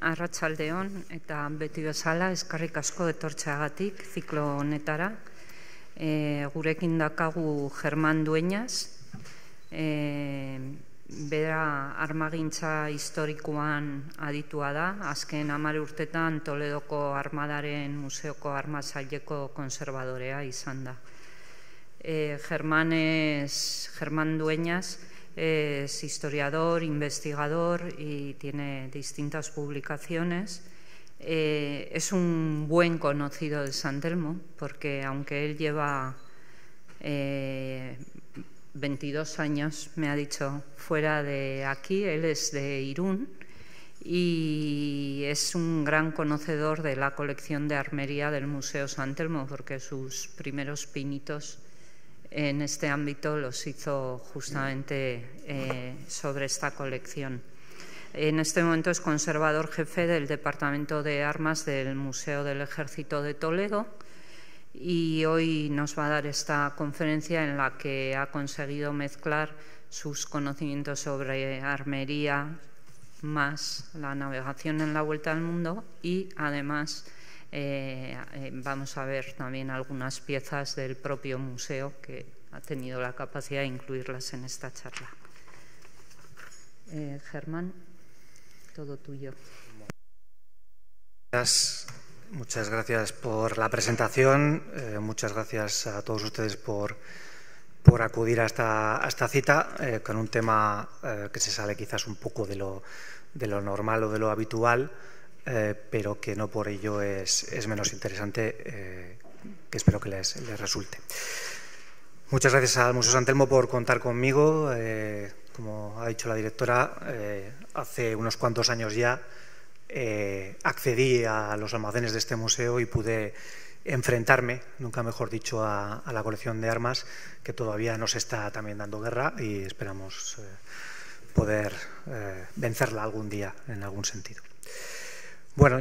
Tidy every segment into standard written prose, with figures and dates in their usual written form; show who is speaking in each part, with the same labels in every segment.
Speaker 1: arratsaldeon eta beti bezala eskerrik asko etortzeagatik ziklo honetara. Gurekin dakagu Germán Dueñas, bera armagintza historikoan aditua da, azken 10 urtetan Toledoko Armadaren Museoko Armazaileko konservadorea izan da. Germán Dueñas es historiador, investigador y tiene distintas publicaciones. Es un buen conocido de San Telmo porque aunque él lleva 22 años, me ha dicho, fuera de aquí, él es de Irún y es un gran conocedor de la colección de armería del Museo San Telmo porque sus primeros pinitos en este ámbito los hizo justamente sobre esta colección. En este momento es conservador jefe del Departamento de Armas del Museo del Ejército de Toledo y hoy nos va a dar esta conferencia en la que ha conseguido mezclar sus conocimientos sobre armería más la navegación en la Vuelta al Mundo y además vamos a ver también algunas piezas del propio museo que ha tenido la capacidad de incluirlas en esta charla. Germán, todo tuyo.
Speaker 2: Muchas gracias por la presentación, muchas gracias a todos ustedes por acudir a esta cita con un tema que se sale quizás un poco de lo normal o de lo habitual, pero que no por ello es menos interesante, que espero que les resulte. Muchas gracias al Museo San Telmo por contar conmigo. Como ha dicho la directora, hace unos cuantos años ya accedí a los almacenes de este museo y pude enfrentarme, nunca mejor dicho, a la colección de armas que todavía nos está también dando guerra y esperamos poder vencerla algún día en algún sentido. Bueno,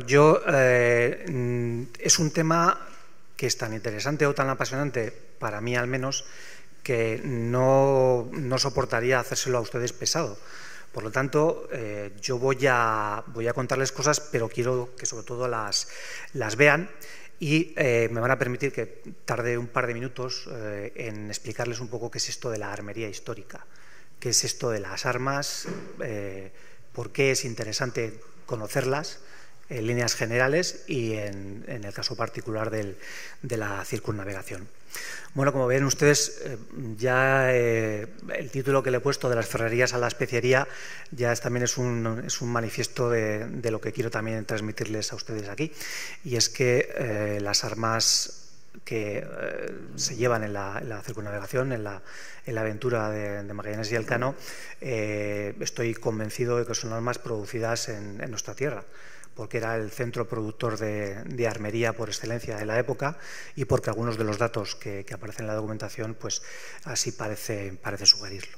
Speaker 2: es un tema que es tan interesante o tan apasionante, para mí al menos, que no soportaría hacérselo a ustedes pesado. Por lo tanto, yo voy a contarles cosas, pero quiero que sobre todo las vean y me van a permitir que tarde un par de minutos en explicarles un poco qué es esto de la armería histórica, qué es esto de las armas, por qué es interesante conocerlas en líneas generales y en el caso particular de la circunnavegación. Bueno, como ven ustedes, ya el título que le he puesto de las ferrerías a la especiería ya también es un manifiesto de lo que quiero también transmitirles a ustedes aquí, y es que las armas que se llevan en la circunnavegación, en la aventura de Magallanes y Elcano, estoy convencido de que son armas producidas en nuestra tierra, porque era el centro productor de armería por excelencia de la época y porque algunos de los datos que aparecen en la documentación pues así parece sugerirlo.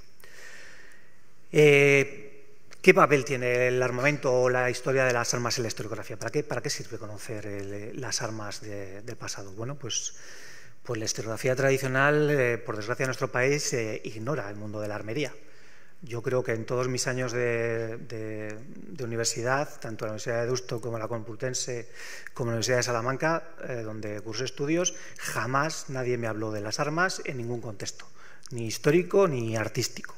Speaker 2: ¿Qué papel tiene el armamento o la historia de las armas en la historiografía? ¿Para qué sirve conocer las armas del pasado? Bueno, pues la historiografía tradicional, por desgracia en nuestro país, ignora el mundo de la armería. Yo creo que en todos mis años de universidad, tanto en la Universidad de Deusto como en la Complutense, como en la Universidad de Salamanca, donde cursé estudios, jamás nadie me habló de las armas en ningún contexto, ni histórico ni artístico.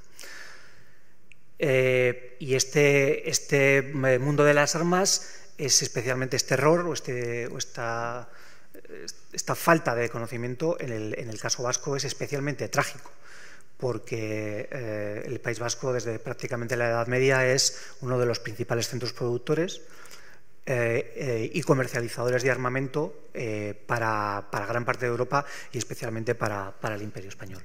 Speaker 2: Y este mundo de las armas es especialmente este error o esta falta de conocimiento en el caso vasco es especialmente trágico, porque el País Vasco desde prácticamente la Edad Media es uno de los principales centros productores y comercializadores de armamento para gran parte de Europa y especialmente para el Imperio Español.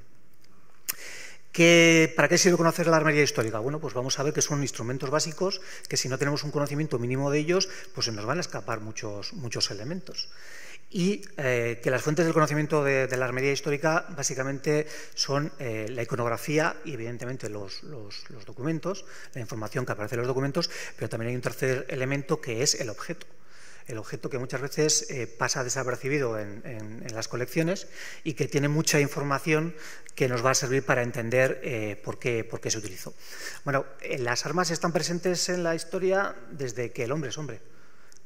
Speaker 2: ¿Para qué sirve conocer la armería histórica? Bueno, pues vamos a ver que son instrumentos básicos que si no tenemos un conocimiento mínimo de ellos, pues se nos van a escapar muchos elementos. Y que las fuentes del conocimiento de la armería histórica básicamente son la iconografía y evidentemente los documentos, la información que aparece en los documentos, pero también hay un tercer elemento que es el objeto. El objeto que muchas veces pasa desapercibido en las colecciones y que tiene mucha información que nos va a servir para entender por qué se utilizó. Bueno, las armas están presentes en la historia desde que el hombre es hombre.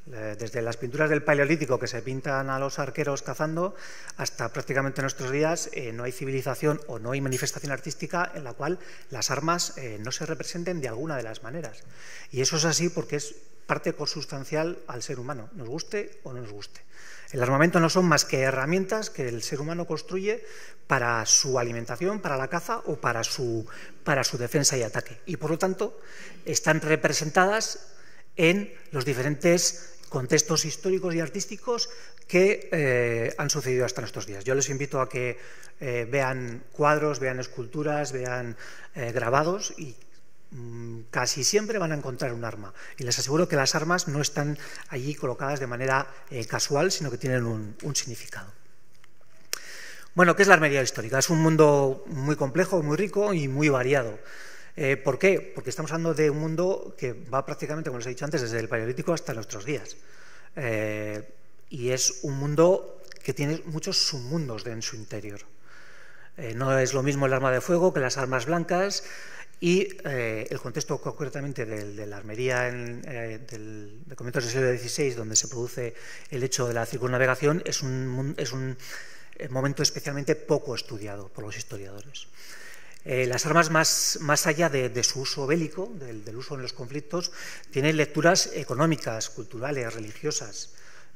Speaker 2: Desde las pinturas del Paleolítico que se pintan a los arqueros cazando hasta prácticamente nuestros días no hay civilización o no hay manifestación artística en la cual las armas no se representen de alguna de las maneras. Y eso es así porque es parte consustancial al ser humano, nos guste o no nos guste. El armamento no son más que herramientas que el ser humano construye para su alimentación, para la caza o para su defensa y ataque. Y por lo tanto están representadas en los diferentes contextos históricos y artísticos que han sucedido hasta nuestros días. Yo les invito a que vean cuadros, vean esculturas, vean grabados y casi siempre van a encontrar un arma. Y les aseguro que las armas no están allí colocadas de manera casual, sino que tienen un significado. Bueno, ¿qué es la armería histórica? Es un mundo muy complejo, muy rico y muy variado. ¿Por qué? Porque estamos hablando de un mundo que va prácticamente, como les he dicho antes, desde el Paleolítico hasta nuestros días. Y es un mundo que tiene muchos submundos en su interior. No es lo mismo el arma de fuego que las armas blancas y el contexto concretamente de la armería de comienzos del siglo XVI, donde se produce el hecho de la circunnavegación, es un momento especialmente poco estudiado por los historiadores. Las armas, más allá de su uso bélico, del uso en los conflictos, tienen lecturas económicas, culturales, religiosas,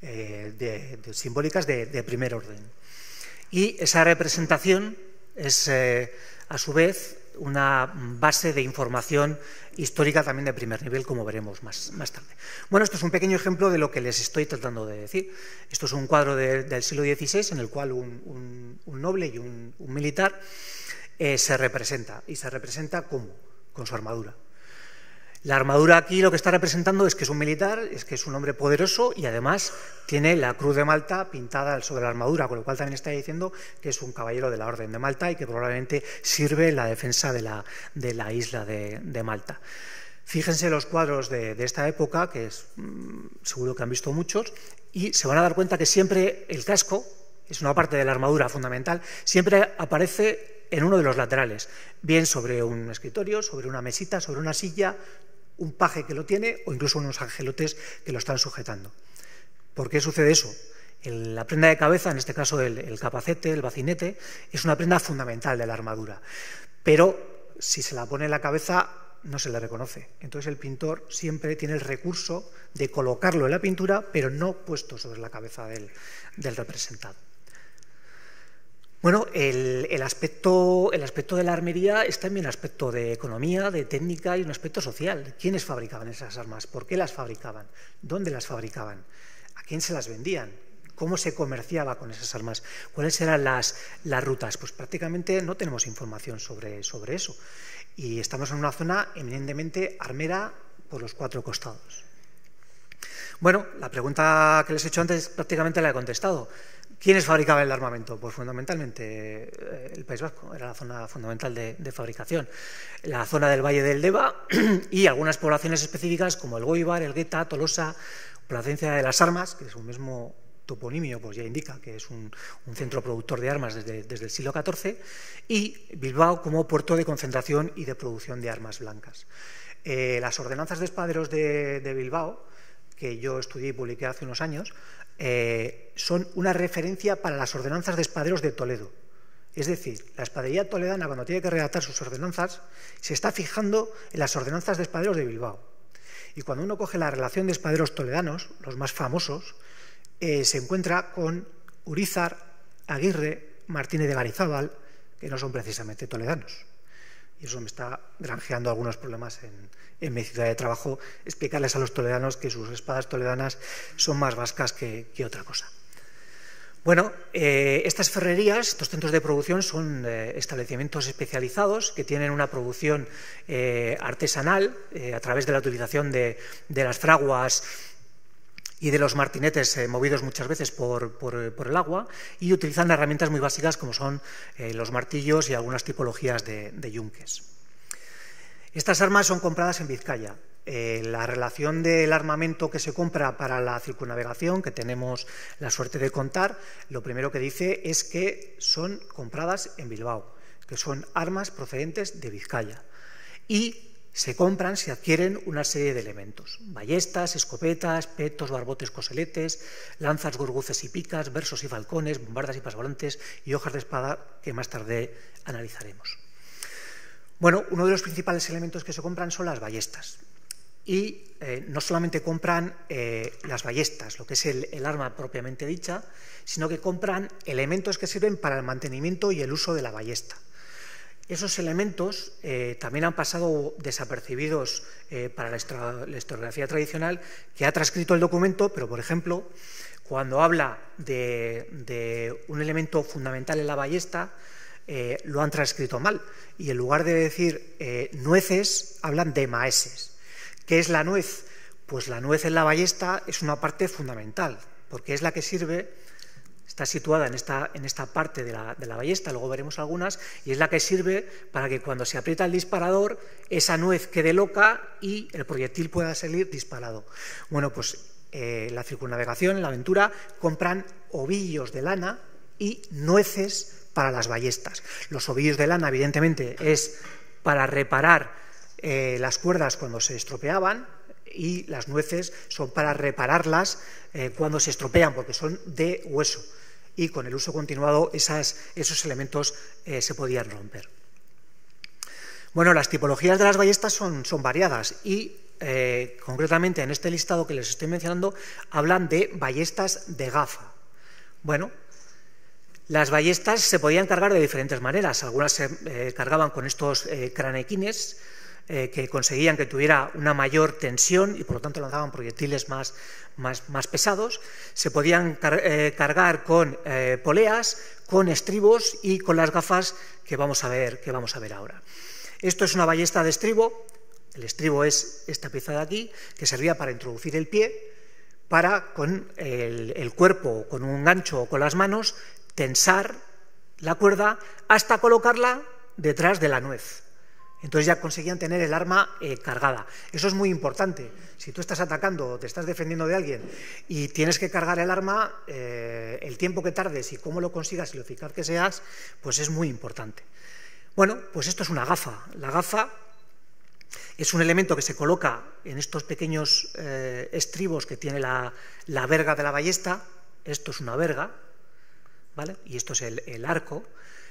Speaker 2: simbólicas de primer orden. Y esa representación es, a su vez, una base de información histórica también de primer nivel, como veremos más tarde. Bueno, esto es un pequeño ejemplo de lo que les estoy tratando de decir. Esto es un cuadro del siglo XVI en el cual un noble y un militar se representa. ¿Y se representa cómo? Con su armadura. La armadura aquí lo que está representando es que es un militar, es que es un hombre poderoso y además tiene la cruz de Malta pintada sobre la armadura, con lo cual también está diciendo que es un caballero de la Orden de Malta y que probablemente sirve en la defensa de la isla de Malta. Fíjense los cuadros de esta época, que seguro que han visto muchos, y se van a dar cuenta que siempre el casco, es una parte de la armadura fundamental, siempre aparece en uno de los laterales, bien sobre un escritorio, sobre una mesita, sobre una silla, un paje que lo tiene o incluso unos angelotes que lo están sujetando. ¿Por qué sucede eso? La prenda de cabeza, en este caso el capacete, el bacinete, es una prenda fundamental de la armadura, pero si se la pone en la cabeza no se le reconoce. Entonces el pintor siempre tiene el recurso de colocarlo en la pintura, pero no puesto sobre la cabeza del representado. Bueno, el aspecto de la armería es también un aspecto de economía, de técnica y un aspecto social. ¿Quiénes fabricaban esas armas? ¿Por qué las fabricaban? ¿Dónde las fabricaban? ¿A quién se las vendían? ¿Cómo se comerciaba con esas armas? ¿Cuáles eran las rutas? Pues prácticamente no tenemos información sobre eso. Y estamos en una zona eminentemente armera por los cuatro costados. Bueno, la pregunta que les he hecho antes prácticamente la he contestado. ¿Quiénes fabricaban el armamento? Pues fundamentalmente el País Vasco, era la zona fundamental de fabricación. La zona del Valle del Deva y algunas poblaciones específicas como el Goibar, el Gueta, Tolosa, Plasencia de las Armas, que es un mismo toponimio, pues ya indica que es un centro productor de armas desde el siglo XIV, y Bilbao como puerto de concentración y de producción de armas blancas. Las ordenanzas de espaderos de Bilbao, que yo estudié y publiqué hace unos años, son una referencia para las ordenanzas de espaderos de Toledo. Es decir, la espadería toledana, cuando tiene que redactar sus ordenanzas, se está fijando en las ordenanzas de espaderos de Bilbao. Y cuando uno coge la relación de espaderos toledanos, los más famosos, se encuentra con Urízar, Aguirre, Martínez de Garizábal, que no son precisamente toledanos. Y eso me está granjeando algunos problemas en mi ciudad de trabajo, explicarles a los toledanos que sus espadas toledanas son más vascas que otra cosa. Bueno, estas ferrerías, estos centros de producción son establecimientos especializados que tienen una producción artesanal a través de la utilización de las fraguas y de los martinetes movidos muchas veces por el agua, y utilizan herramientas muy básicas como son los martillos y algunas tipologías de yunques. Estas armas son compradas en Vizcaya. La relación del armamento que se compra para la circunnavegación, que tenemos la suerte de contar, lo primero que dice es que son compradas en Bilbao, que son armas procedentes de Vizcaya. Y se compran, se adquieren una serie de elementos: ballestas, escopetas, petos, barbotes, coseletes, lanzas, gorguces y picas, versos y falcones, bombardas y pasvolantes y hojas de espada, que más tarde analizaremos. Bueno, uno de los principales elementos que se compran son las ballestas. Y no solamente compran las ballestas, lo que es el arma propiamente dicha, sino que compran elementos que sirven para el mantenimiento y el uso de la ballesta. Esos elementos también han pasado desapercibidos para la historiografía tradicional que ha transcrito el documento, pero, por ejemplo, cuando habla de un elemento fundamental en la ballesta, lo han transcrito mal. Y en lugar de decir nueces, hablan de maeses. ¿Qué es la nuez? Pues la nuez en la ballesta es una parte fundamental, porque es la que sirve. Está situada en esta parte de la ballesta, luego veremos algunas, y es la que sirve para que cuando se aprieta el disparador, esa nuez quede loca y el proyectil pueda salir disparado. Bueno, pues la circunnavegación, en la aventura, compran ovillos de lana y nueces para las ballestas. Los ovillos de lana, evidentemente, es para reparar las cuerdas cuando se estropeaban, y las nueces son para repararlas cuando se estropean, porque son de hueso. Y con el uso continuado esos elementos se podían romper. Bueno, las tipologías de las ballestas son variadas y concretamente en este listado que les estoy mencionando hablan de ballestas de gafa. Bueno, las ballestas se podían cargar de diferentes maneras. Algunas se cargaban con estos cranequines que conseguían que tuviera una mayor tensión y por lo tanto lanzaban proyectiles más pesados. Se podían cargar con poleas, con estribos y con las gafas que vamos a ver ahora. Esto es una ballesta de estribo. El estribo es esta pieza de aquí, que servía para introducir el pie, para con el cuerpo, con un gancho o con las manos, tensar la cuerda hasta colocarla detrás de la nuez. Entonces ya conseguían tener el arma cargada. Eso es muy importante. Si tú estás atacando o te estás defendiendo de alguien y tienes que cargar el arma, el tiempo que tardes y cómo lo consigas y lo eficaz que seas, pues es muy importante. Bueno, pues esto es una gafa. La gafa es un elemento que se coloca en estos pequeños estribos que tiene la verga de la ballesta. Esto es una verga, ¿vale? Y esto es el arco.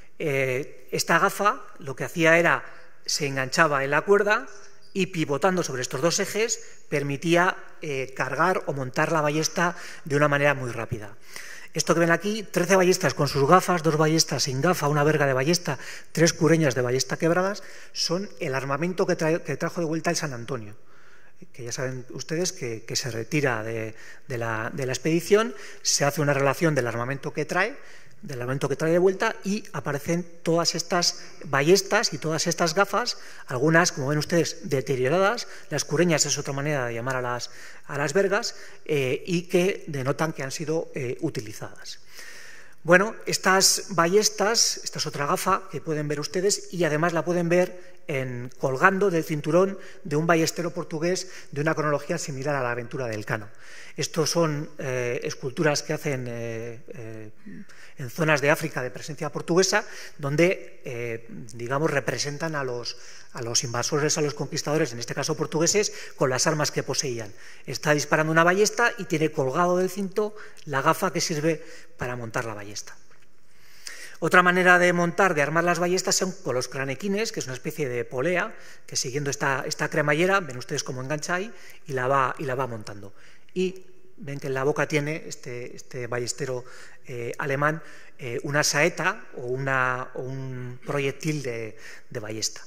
Speaker 2: Esta gafa lo que hacía era se enganchaba en la cuerda y pivotando sobre estos dos ejes permitía cargar o montar la ballesta de una manera muy rápida. Esto que ven aquí, 13 ballestas con sus gafas, 2 ballestas sin gafa, una verga de ballesta, 3 cureñas de ballesta quebradas, son el armamento que trajo de vuelta el San Antonio, que ya saben ustedes que se retira de la expedición, se hace una relación del armamento que trae de vuelta y aparecen todas estas ballestas y todas estas gafas, algunas, como ven ustedes, deterioradas. Las cureñas es otra manera de llamar a las vergas y que denotan que han sido utilizadas. Bueno, estas ballestas, esta es otra gafa que pueden ver ustedes y además la pueden ver colgando del cinturón de un ballestero portugués de una cronología similar a la aventura del Cano. Estos son esculturas que hacen en zonas de África de presencia portuguesa, donde, digamos, representan a los invasores, a los conquistadores, en este caso portugueses, con las armas que poseían. Está disparando una ballesta y tiene colgado del cinto la gafa que sirve para montar la ballesta. Otra manera de armar las ballestas son con los cranequines, que es una especie de polea, que siguiendo esta cremallera, ven ustedes cómo engancha ahí y la va montando. Y ven que en la boca tiene este ballestero alemán una saeta o un proyectil de ballesta.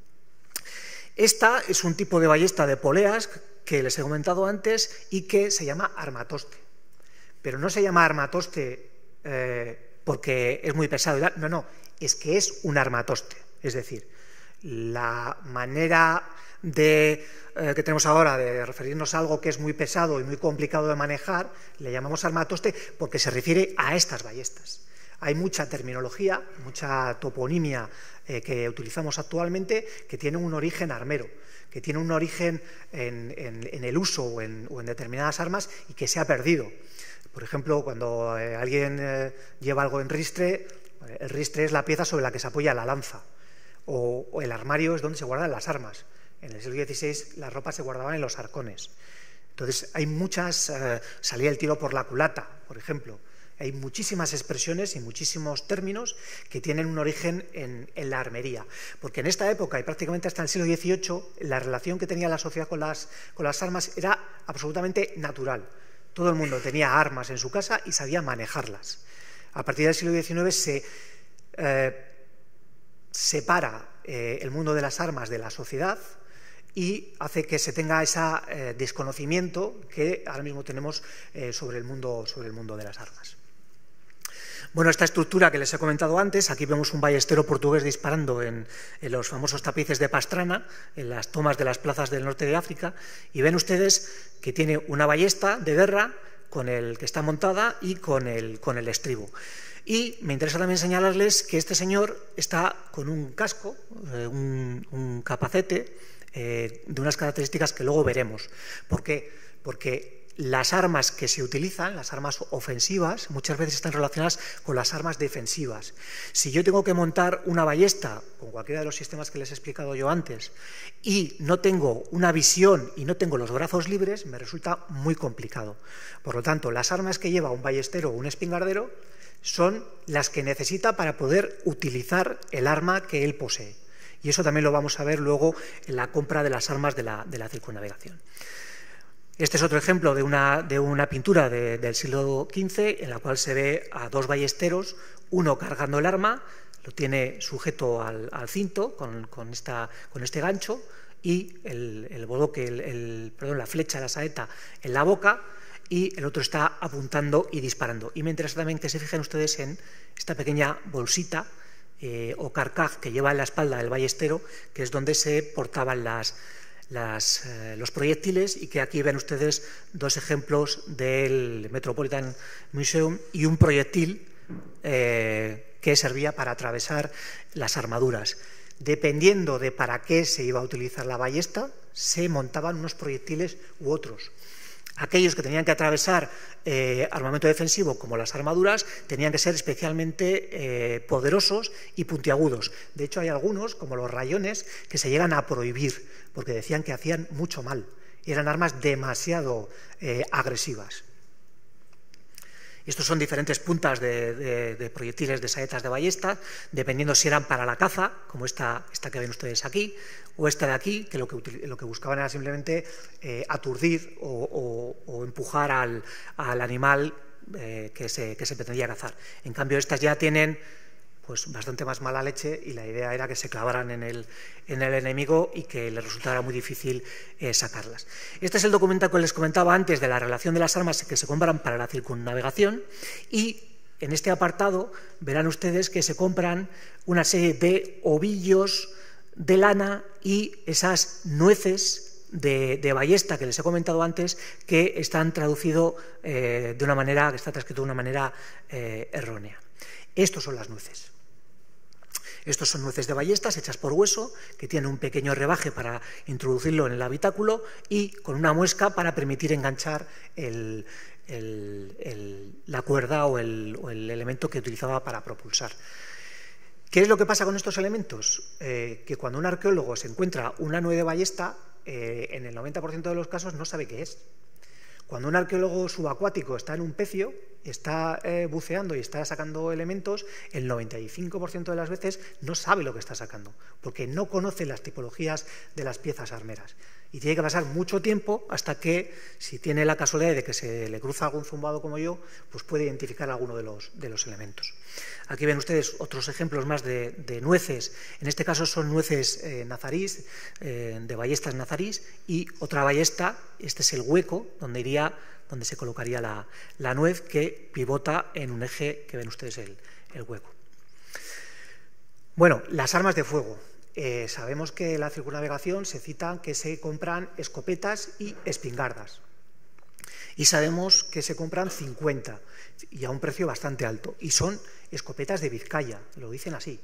Speaker 2: Esta es un tipo de ballesta de poleas que les he comentado antes y que se llama armatoste. Pero no se llama armatoste porque es muy pesado. No, es que es un armatoste. Es decir, la manera que tenemos ahora de referirnos a algo que es muy pesado y muy complicado de manejar, le llamamos armatoste porque se refiere a estas ballestas. Hay mucha terminología, mucha toponimia que utilizamos actualmente que tiene un origen armero, que tiene un origen en el uso o en determinadas armas y que se ha perdido. Por ejemplo, cuando alguien lleva algo en ristre, el ristre es la pieza sobre la que se apoya la lanza, o el armario es donde se guardan las armas. En el siglo XVI las ropas se guardaban en los arcones. Entonces hay muchas, salía el tiro por la culata, por ejemplo. Hay muchísimas expresiones y muchísimos términos que tienen un origen en la armería. Porque en esta época, y prácticamente hasta el siglo XVIII, la relación que tenía la sociedad con las armas era absolutamente natural. Todo el mundo tenía armas en su casa y sabía manejarlas. A partir del siglo XIX se separa el mundo de las armas de la sociedad y hace que se tenga ese desconocimiento que ahora mismo tenemos sobre el mundo de las armas. Bueno, esta estructura que les he comentado antes, aquí vemos un ballestero portugués disparando en los famosos tapices de Pastrana, en las tomas de las plazas del norte de África, y ven ustedes que tiene una ballesta de guerra con el que está montada y con el estribo. Y me interesa también señalarles que este señor está con un casco, un capacete, de unas características que luego veremos. ¿Por qué? Porque las armas que se utilizan, las armas ofensivas, muchas veces están relacionadas con las armas defensivas. Si yo tengo que montar una ballesta con cualquiera de los sistemas que les he explicado yo antes y no tengo una visión y no tengo los brazos libres, me resulta muy complicado. Por lo tanto, las armas que lleva un ballestero o un espingardero son las que necesita para poder utilizar el arma que él posee. Y eso también lo vamos a ver luego en la compra de las armas de la circunnavegación. Este es otro ejemplo de una pintura del siglo XV en la cual se ve a dos ballesteros, uno cargando el arma, lo tiene sujeto al cinto con este gancho y el bodoque, la flecha, la saeta en la boca, y el otro está apuntando y disparando. Y me interesa también que se fijen ustedes en esta pequeña bolsita o carcaj que lleva en la espalda el ballestero, que es donde se portaban los proyectiles, y que aquí ven ustedes dos ejemplos del Metropolitan Museum y un proyectil que servía para atravesar las armaduras. Dependiendo de para qué se iba a utilizar la ballesta, se montaban unos proyectiles u otros. Aquellos que tenían que atravesar armamento defensivo, como las armaduras, tenían que ser especialmente poderosos y puntiagudos. De hecho, hay algunos, como los rayones, que se llegan a prohibir, porque decían que hacían mucho mal. Eran armas demasiado agresivas. Estos son diferentes puntas de proyectiles de saetas de ballesta, dependiendo si eran para la caza, como esta que ven ustedes aquí, o esta de aquí, que lo que buscaban era simplemente aturdir o empujar al animal que se pretendía cazar. En cambio, estas ya tienen pues bastante más mala leche, y la idea era que se clavaran en el enemigo y que le resultara muy difícil sacarlas. Este es el documento que les comentaba antes de la relación de las armas que se compran para la circunnavegación, y en este apartado verán ustedes que se compran una serie de ovillos de lana y esas nueces de ballesta que les he comentado antes, que están traducidos de una manera, que está transcrito de una manera errónea. Estos son las nueces. Estos son nueces de ballestas hechas por hueso, que tienen un pequeño rebaje para introducirlo en el habitáculo y con una muesca para permitir enganchar la cuerda o el elemento que utilizaba para propulsar. ¿Qué es lo que pasa con estos elementos? Que cuando un arqueólogo se encuentra una nuez de ballesta, en el 90% de los casos no sabe qué es. Cuando un arqueólogo subacuático está en un pecio, está buceando y está sacando elementos, el 95% de las veces no sabe lo que está sacando, porque no conoce las tipologías de las piezas armeras. Y tiene que pasar mucho tiempo hasta que, si tiene la casualidad de que se le cruza algún zumbado como yo, pues puede identificar alguno de los elementos. Aquí ven ustedes otros ejemplos más de nueces. En este caso son nueces nazarís, de ballestas nazarís, y otra ballesta, este es el hueco donde se colocaría la nuez, que pivota en un eje que ven ustedes el hueco. Bueno, las armas de fuego. Sabemos que en la circunnavegación se cita que se compran escopetas y espingardas. Y sabemos que se compran 50 y a un precio bastante alto. Y son escopetas de Vizcaya, lo dicen así.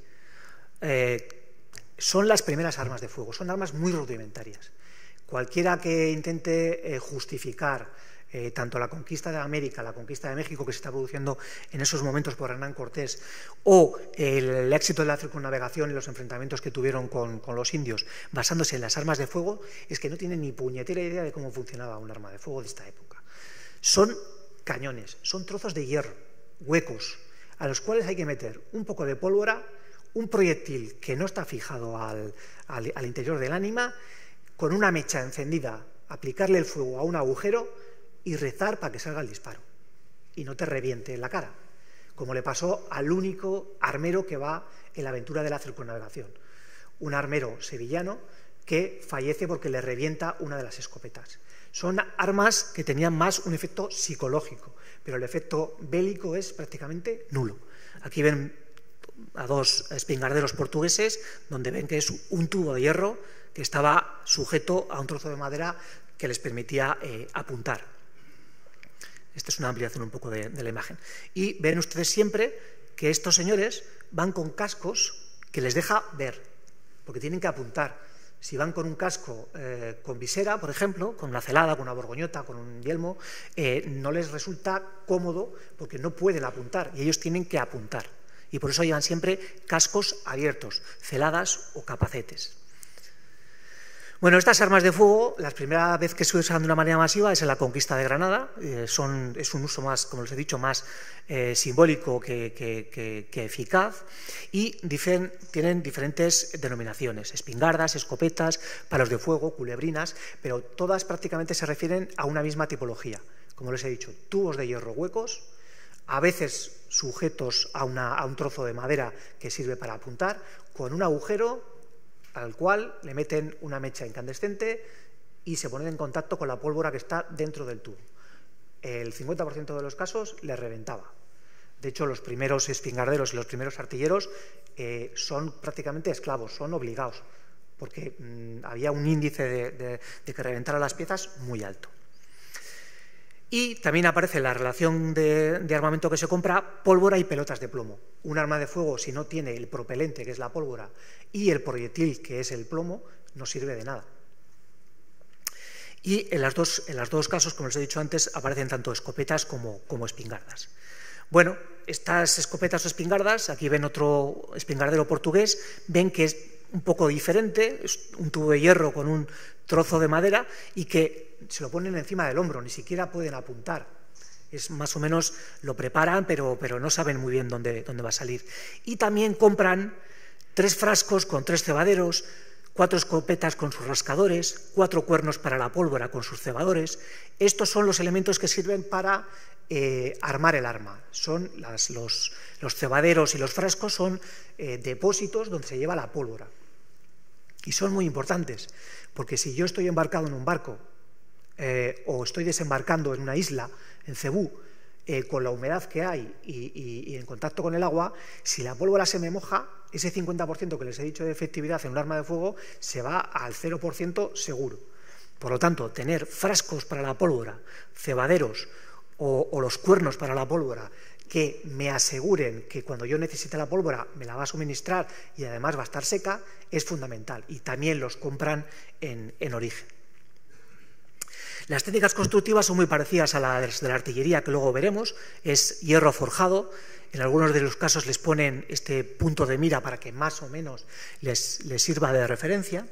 Speaker 2: Son las primeras armas de fuego, son armas muy rudimentarias. Cualquiera que intente justificar tanto la conquista de América, la conquista de México que se está produciendo en esos momentos por Hernán Cortés, o el éxito de la circunnavegación y los enfrentamientos que tuvieron con los indios, basándose en las armas de fuego, es que no tienen ni puñetera idea de cómo funcionaba un arma de fuego de esta época. Son cañones, son trozos de hierro, huecos, a los cuales hay que meter un poco de pólvora, un proyectil que no está fijado al interior del ánima, con una mecha encendida, aplicarle el fuego a un agujero y rezar para que salga el disparo y no te reviente en la cara, como le pasó al único armero que va en la aventura de la circunnavegación, un armero sevillano que fallece porque le revienta una de las escopetas. Son armas que tenían más un efecto psicológico, pero el efecto bélico es prácticamente nulo. Aquí ven a dos espingarderos portugueses donde ven que es un tubo de hierro que estaba sujeto a un trozo de madera que les permitía apuntar. Esta es una ampliación un poco de la imagen. Y ven ustedes siempre que estos señores van con cascos que les deja ver, porque tienen que apuntar. Si van con un casco con visera, por ejemplo, con una celada, con una borgoñota, con un yelmo, no les resulta cómodo porque no pueden apuntar y ellos tienen que apuntar. Y por eso llevan siempre cascos abiertos, celadas o capacetes. Bueno, estas armas de fuego, la primera vez que se usan de una manera masiva es en la conquista de Granada. Es un uso más, como les he dicho, más simbólico que eficaz y tienen diferentes denominaciones: espingardas, escopetas, palos de fuego, culebrinas, pero todas prácticamente se refieren a una misma tipología. Como les he dicho, tubos de hierro huecos, a veces sujetos a un trozo de madera que sirve para apuntar, con un agujero al cual le meten una mecha incandescente y se ponen en contacto con la pólvora que está dentro del tubo. El 50% de los casos le reventaba. De hecho, los primeros espingarderos y los primeros artilleros son prácticamente esclavos, son obligados, porque había un índice de que reventara las piezas muy alto. Y también aparece la relación de armamento que se compra: pólvora y pelotas de plomo. Un arma de fuego, si no tiene el propelente, que es la pólvora, y el proyectil, que es el plomo, no sirve de nada. Y en los dos casos, como les he dicho antes, aparecen tanto escopetas como espingardas. Bueno, estas escopetas o espingardas, aquí ven otro espingardero portugués, ven que es un poco diferente, es un tubo de hierro con un trozo de madera y que se lo ponen encima del hombro, ni siquiera pueden apuntar. Es más o menos, lo preparan, pero no saben muy bien dónde va a salir. Y también compran 3 frascos con 3 cebaderos, 4 escopetas con sus rascadores, 4 cuernos para la pólvora con sus cebadores. Estos son los elementos que sirven para armar el arma. Son los cebaderos y los frascos son depósitos donde se lleva la pólvora. Y son muy importantes, porque si yo estoy embarcado en un barco o estoy desembarcando en una isla, en Cebú, con la humedad que hay y en contacto con el agua, si la pólvora se me moja, ese 50% que les he dicho de efectividad en un arma de fuego se va al 0% seguro. Por lo tanto, tener frascos para la pólvora, cebaderos o los cuernos para la pólvora que me aseguren que cuando yo necesite la pólvora me la va a suministrar y además va a estar seca, es fundamental. Y también los compran en origen. Las técnicas constructivas son muy parecidas a las de la artillería, que luego veremos. Es hierro forjado. En algunos de los casos les ponen este punto de mira para que más o menos les sirva de referencia.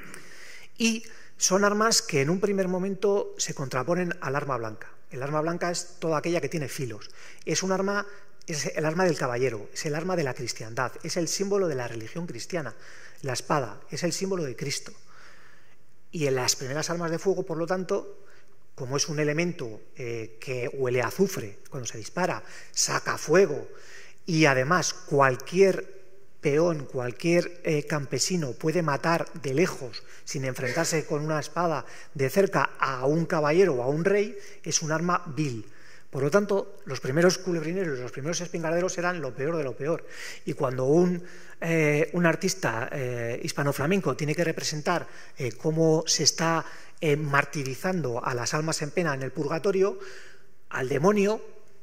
Speaker 2: Y son armas que en un primer momento se contraponen al arma blanca. El arma blanca es toda aquella que tiene filos. Es el arma del caballero, es el arma de la cristiandad, es el símbolo de la religión cristiana. La espada es el símbolo de Cristo. Y en las primeras armas de fuego, por lo tanto, como es un elemento que huele a azufre cuando se dispara, saca fuego, y además cualquier peón, cualquier campesino puede matar de lejos sin enfrentarse con una espada de cerca a un caballero o a un rey, es un arma vil. Por lo tanto, los primeros culebrineros, los primeros espingarderos eran lo peor de lo peor. Y cuando un artista hispano-flamenco tiene que representar cómo se está martirizando a las almas en pena en el purgatorio, al demonio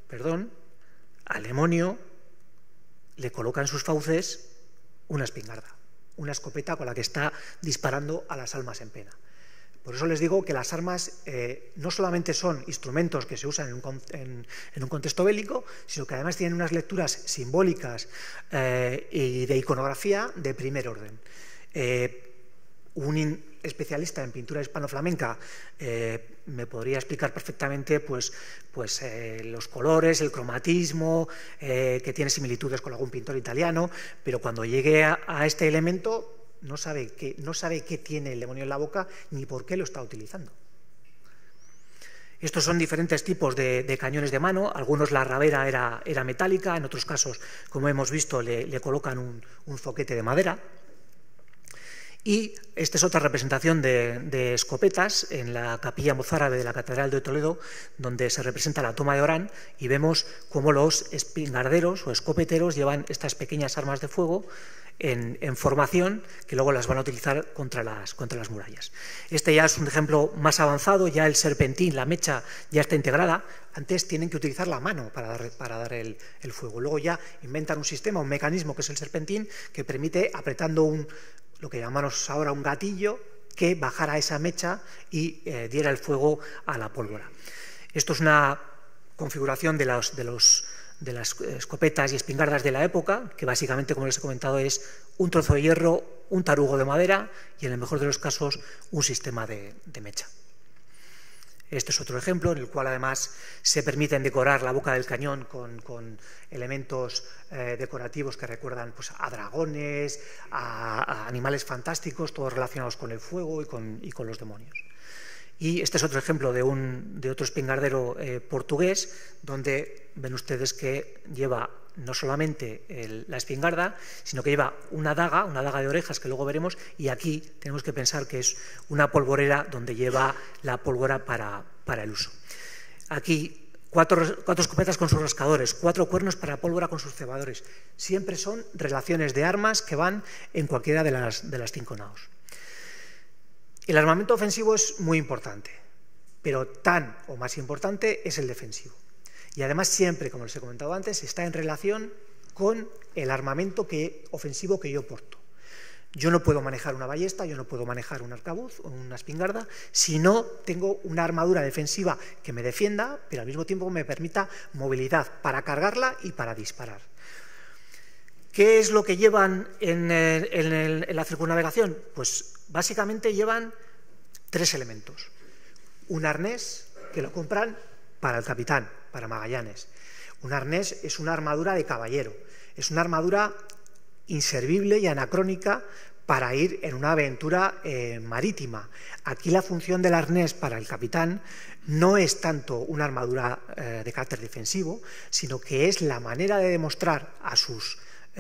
Speaker 2: le coloca en sus fauces una espingarda, una escopeta con la que está disparando a las almas en pena. Por eso les digo que las armas no solamente son instrumentos que se usan en un contexto bélico, sino que además tienen unas lecturas simbólicas y de iconografía de primer orden. Un especialista en pintura hispano-flamenca me podría explicar perfectamente pues, los colores, el cromatismo, que tiene similitudes con algún pintor italiano, pero cuando llegue a este elemento no sabe qué tiene el demonio en la boca ni por qué lo está utilizando. Estos son diferentes tipos de cañones de mano. Algunos la rabera era metálica, en otros casos, como hemos visto, le colocan un zoquete de madera. Y esta es otra representación de escopetas en la capilla mozárabe de la Catedral de Toledo, donde se representa la toma de Orán y vemos cómo los espingarderos o escopeteros llevan estas pequeñas armas de fuego en formación, que luego las van a utilizar contra las murallas. Este ya es un ejemplo más avanzado, ya el serpentín, la mecha, ya está integrada. Antes tienen que utilizar la mano para dar el fuego. Luego ya inventan un sistema, un mecanismo que es el serpentín, que permite, apretando lo que llamamos ahora un gatillo, que bajara esa mecha y diera el fuego a la pólvora. Esto es una configuración de las escopetas y espingardas de la época, que básicamente, como les he comentado, es un trozo de hierro, un tarugo de madera y, en el mejor de los casos, un sistema de mecha. Este es otro ejemplo en el cual además se permiten decorar la boca del cañón con elementos decorativos que recuerdan pues, a dragones, a animales fantásticos, todos relacionados con el fuego y con los demonios. Y este es otro ejemplo de otro espingardero portugués, donde ven ustedes que lleva no solamente la espingarda, sino que lleva una daga de orejas, que luego veremos, y aquí tenemos que pensar que es una polvorera donde lleva la pólvora para el uso. Aquí cuatro escopetas con sus rascadores, 4 cuernos para pólvora con sus cebadores. Siempre son relaciones de armas que van en cualquiera de las 5 naos. El armamento ofensivo es muy importante, pero tan o más importante es el defensivo. Y además siempre, como les he comentado antes, está en relación con el armamento ofensivo que yo porto. Yo no puedo manejar una ballesta, yo no puedo manejar un arcabuz o una espingarda si no tengo una armadura defensiva que me defienda, pero al mismo tiempo me permita movilidad para cargarla y para disparar. ¿Qué es lo que llevan en la circunnavegación? Pues básicamente llevan 3 elementos. Un arnés, que lo compran para el capitán, para Magallanes. Un arnés es una armadura de caballero, es una armadura inservible y anacrónica para ir en una aventura marítima. Aquí la función del arnés para el capitán no es tanto una armadura de carácter defensivo, sino que es la manera de demostrar a sus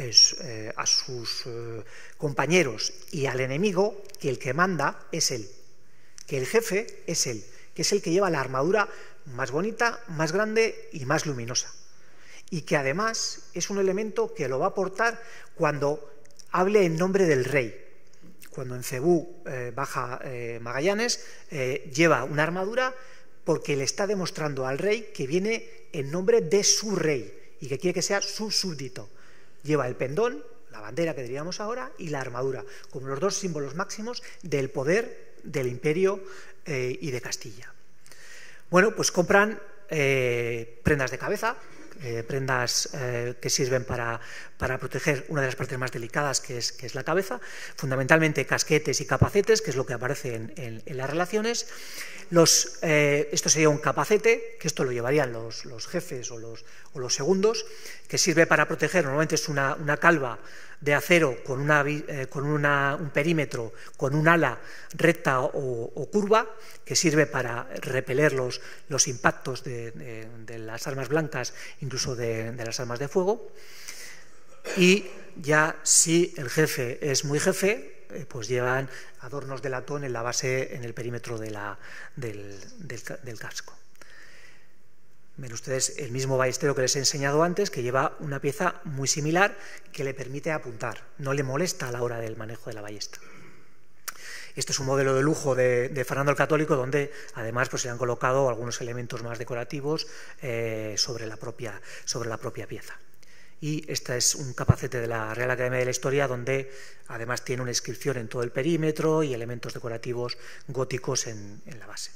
Speaker 2: compañeros y al enemigo que el que manda es él, que el jefe es él, que es el que lleva la armadura más bonita, más grande y más luminosa, y que además es un elemento que lo va a aportar cuando hable en nombre del rey. Cuando en Cebú baja Magallanes, lleva una armadura porque le está demostrando al rey que viene en nombre de su rey y que quiere que sea su súbdito. Lleva el pendón, la bandera que diríamos ahora, y la armadura, como los 2 símbolos máximos del poder del imperio y de Castilla. Bueno, pues compran prendas de cabeza, prendas que sirven para proteger una de las partes más delicadas, que es la cabeza, fundamentalmente casquetes y capacetes, que es lo que aparece en las relaciones. Esto sería un capacete, que esto lo llevarían los jefes o los segundos, que sirve para proteger, normalmente es una calva de acero con un perímetro, con un ala recta o curva, que sirve para repeler los impactos de las armas blancas, incluso de las armas de fuego. Y ya si el jefe es muy jefe, pues llevan adornos de latón en la base, en el perímetro del casco. Ven ustedes el mismo ballestero que les he enseñado antes, que lleva una pieza muy similar que le permite apuntar, no le molesta a la hora del manejo de la ballesta. Este es un modelo de lujo de Fernando el Católico, donde además pues, se han colocado algunos elementos más decorativos sobre la propia pieza. y este es un capacete de la Real Academia de la Historia donde además tiene una inscripción en todo el perímetro y elementos decorativos góticos en la base.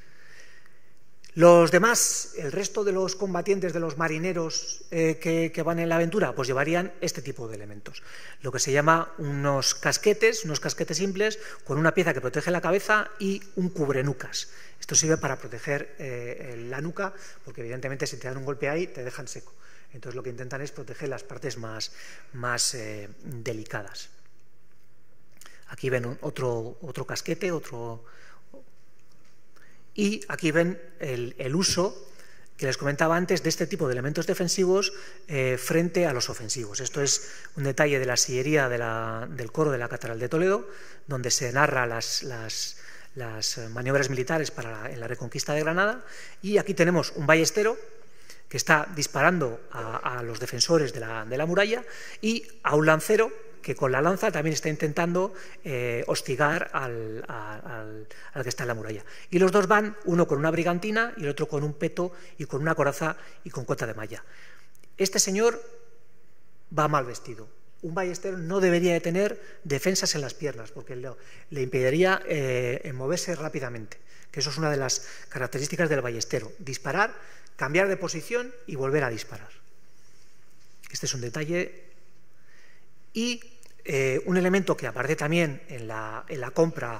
Speaker 2: Los demás, el resto de los combatientes, de los marineros que van en la aventura, pues llevarían este tipo de elementos. Lo que se llama unos casquetes simples con una pieza que protege la cabeza y un cubrenucas. Esto sirve para proteger la nuca, porque evidentemente si te dan un golpe ahí te dejan seco. Entonces lo que intentan es proteger las partes más delicadas. Aquí ven otro casquete, y aquí ven el uso que les comentaba antes de este tipo de elementos defensivos frente a los ofensivos. Esto es un detalle de la sillería del coro de la Catedral de Toledo, donde se narra las maniobras militares en la reconquista de Granada, y aquí tenemos un ballestero que está disparando a los defensores de la muralla y a un lancero que con la lanza también está intentando hostigar al que está en la muralla. Y los dos van, uno con una brigantina y el otro con un peto y con una coraza y con cota de malla. Este señor va mal vestido. Un ballestero no debería de tener defensas en las piernas porque le impediría moverse rápidamente, que eso es una de las características del ballestero: disparar, cambiar de posición y volver a disparar. Este es un detalle. Y un elemento que aparece también en la compra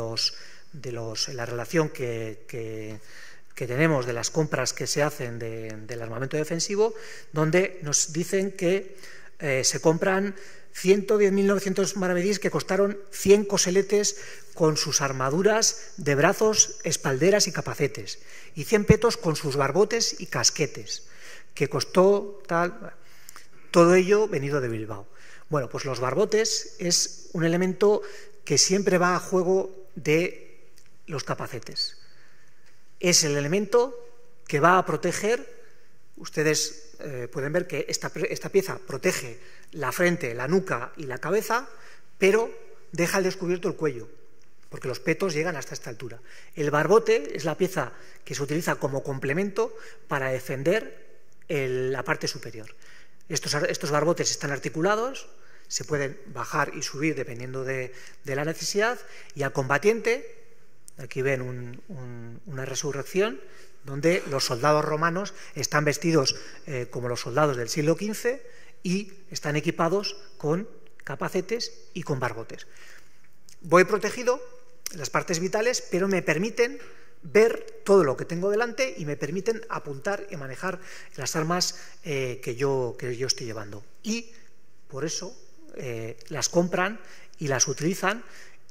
Speaker 2: en la relación que tenemos de las compras que se hacen del armamento defensivo, donde nos dicen que se compran 110.900 maravedís que costaron 100 coseletes con sus armaduras de brazos, espalderas y capacetes, y 100 petos con sus barbotes y casquetes, que costó tal, todo ello venido de Bilbao. Bueno, pues los barbotes es un elemento que siempre va a juego de los capacetes. Es el elemento que va a proteger, ustedes pueden ver que esta pieza protege la frente, la nuca y la cabeza, pero deja al descubierto el cuello, porque los petos llegan hasta esta altura. El barbote es la pieza que se utiliza como complemento para defender la parte superior. Estos barbotes están articulados, se pueden bajar y subir dependiendo de la necesidad, y al combatiente, aquí ven una resurrección donde los soldados romanos están vestidos como los soldados del siglo XV y están equipados con capacetes y con barbotes. Voy protegido en las partes vitales, pero me permiten ver todo lo que tengo delante y me permiten apuntar y manejar las armas que yo estoy llevando. Y por eso las compran y las utilizan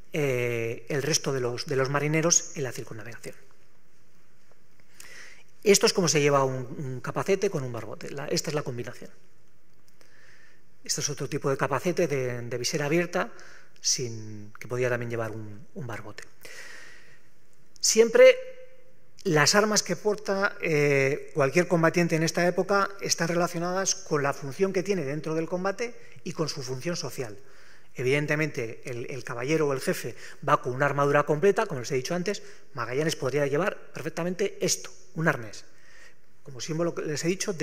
Speaker 2: el resto de los marineros en la circunnavegación. Esto es como se lleva un capacete con un barbote. Esta es la combinación. Este es otro tipo de capacete de visera abierta, que podía también llevar un barbote. Siempre las armas que porta cualquier combatiente en esta época están relacionadas con la función que tiene dentro del combate y con su función social. Evidentemente, el caballero o el jefe va con una armadura completa, como les he dicho antes. Magallanes podría llevar perfectamente esto, un arnés, como símbolo, les he dicho, de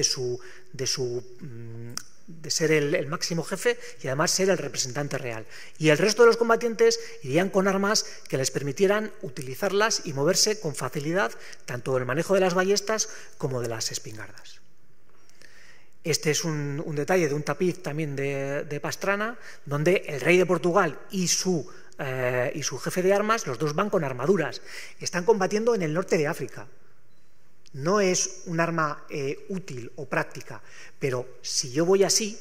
Speaker 2: ser el máximo jefe y además ser el representante real. Y el resto de los combatientes irían con armas que les permitieran utilizarlas y moverse con facilidad, tanto el manejo de las ballestas como de las espingardas. Este es un detalle de un tapiz también de Pastrana, donde el rey de Portugal y su jefe de armas, los dos van con armaduras. Están combatiendo en el norte de África. No es un arma útil o práctica, pero si yo voy así,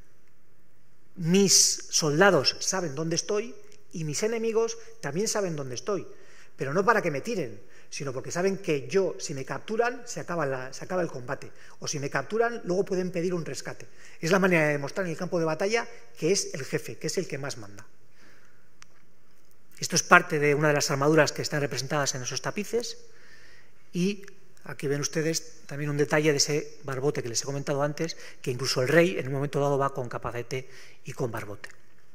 Speaker 2: mis soldados saben dónde estoy y mis enemigos también saben dónde estoy, pero no para que me tiren, sino porque saben que yo, si me capturan, se acaba el combate, o si me capturan, luego pueden pedir un rescate. Es la manera de demostrar en el campo de batalla que es el jefe, que es el que más manda. Esto es parte de una de las armaduras que están representadas en esos tapices, y aquí ven ustedes también un detalle de ese barbote que les he comentado antes, que incluso el rey en un momento dado va con capacete y con barbote.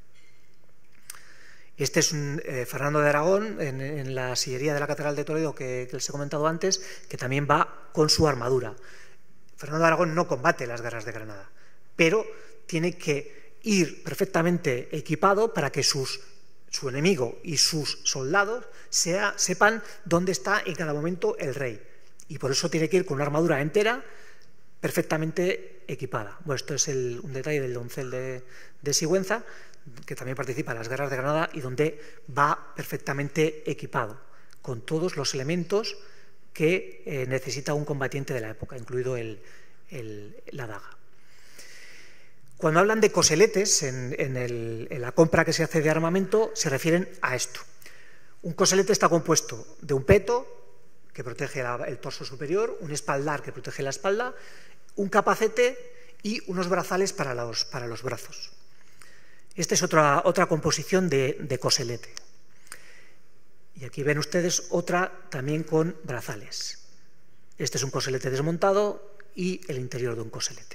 Speaker 2: Este es Fernando de Aragón en la sillería de la Catedral de Toledo que les he comentado antes, que también va con su armadura. Fernando de Aragón no combate las guerras de Granada, pero tiene que ir perfectamente equipado para que su enemigo y sus soldados sepan dónde está en cada momento el rey. Y por eso tiene que ir con una armadura entera, perfectamente equipada. Bueno, esto es un detalle del doncel de Sigüenza, que también participa en las guerras de Granada y donde va perfectamente equipado, con todos los elementos que necesita un combatiente de la época, incluido la daga. Cuando hablan de coseletes en la compra que se hace de armamento, se refieren a esto. Un coselete está compuesto de un peto, que protege el torso superior, un espaldar que protege la espalda, un capacete y unos brazales para los brazos. Esta es otra composición de coselete. Y aquí ven ustedes otra también con brazales. Este es un coselete desmontado y el interior de un coselete.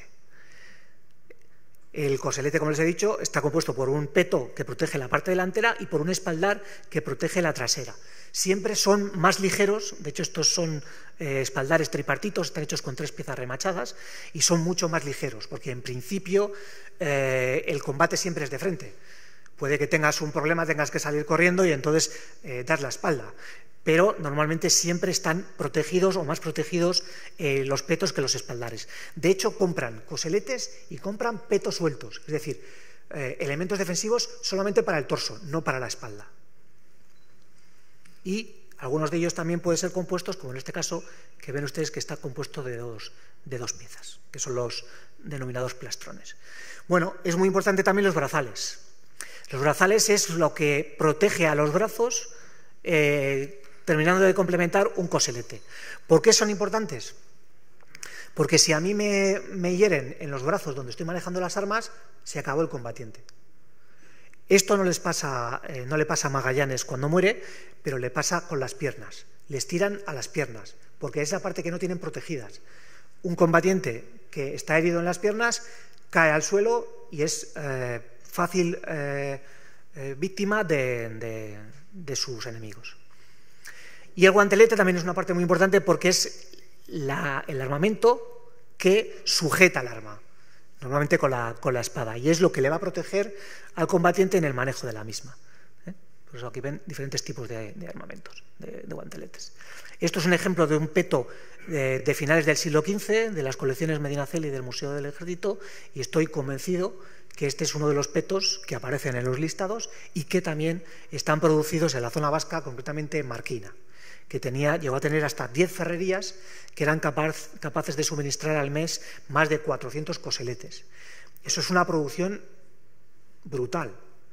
Speaker 2: El coselete, como les he dicho, está compuesto por un peto que protege la parte delantera y por un espaldar que protege la trasera. Siempre son más ligeros, de hecho estos son espaldares tripartitos, están hechos con 3 piezas remachadas y son mucho más ligeros, porque en principio el combate siempre es de frente. Puede que tengas un problema, tengas que salir corriendo y entonces dar la espalda. Pero normalmente siempre están protegidos o más protegidos los petos que los espaldares. De hecho, compran coseletes y compran petos sueltos, es decir, elementos defensivos solamente para el torso, no para la espalda. Y algunos de ellos también pueden ser compuestos, como en este caso, que ven ustedes que está compuesto de dos piezas, que son los denominados plastrones. Bueno, es muy importante también los brazales. Los brazales es lo que protege a los brazos, terminando de complementar un coselete. ¿Por qué son importantes? Porque si a mí me hieren en los brazos donde estoy manejando las armas, se acabó el combatiente. Esto no le pasa a Magallanes cuando muere, pero le pasa con las piernas. Les tiran a las piernas, porque es la parte que no tienen protegidas. Un combatiente que está herido en las piernas cae al suelo y es fácil víctima de sus enemigos. Y el guantelete también es una parte muy importante porque es el armamento que sujeta el arma, normalmente con la espada, y es lo que le va a proteger al combatiente en el manejo de la misma. Por eso aquí ven diferentes tipos de armamentos, de guanteletes. Esto es un ejemplo de un peto de finales del siglo XV, de las colecciones Medinaceli y del Museo del Ejército, y estoy convencido que este es uno de los petos que aparecen en los listados y que también están producidos en la zona vasca, concretamente en Marquina, que llegó a tener hasta 10 ferrerías que eran capaces de suministrar al mes más de 400 coseletes. Eso es una producción brutal.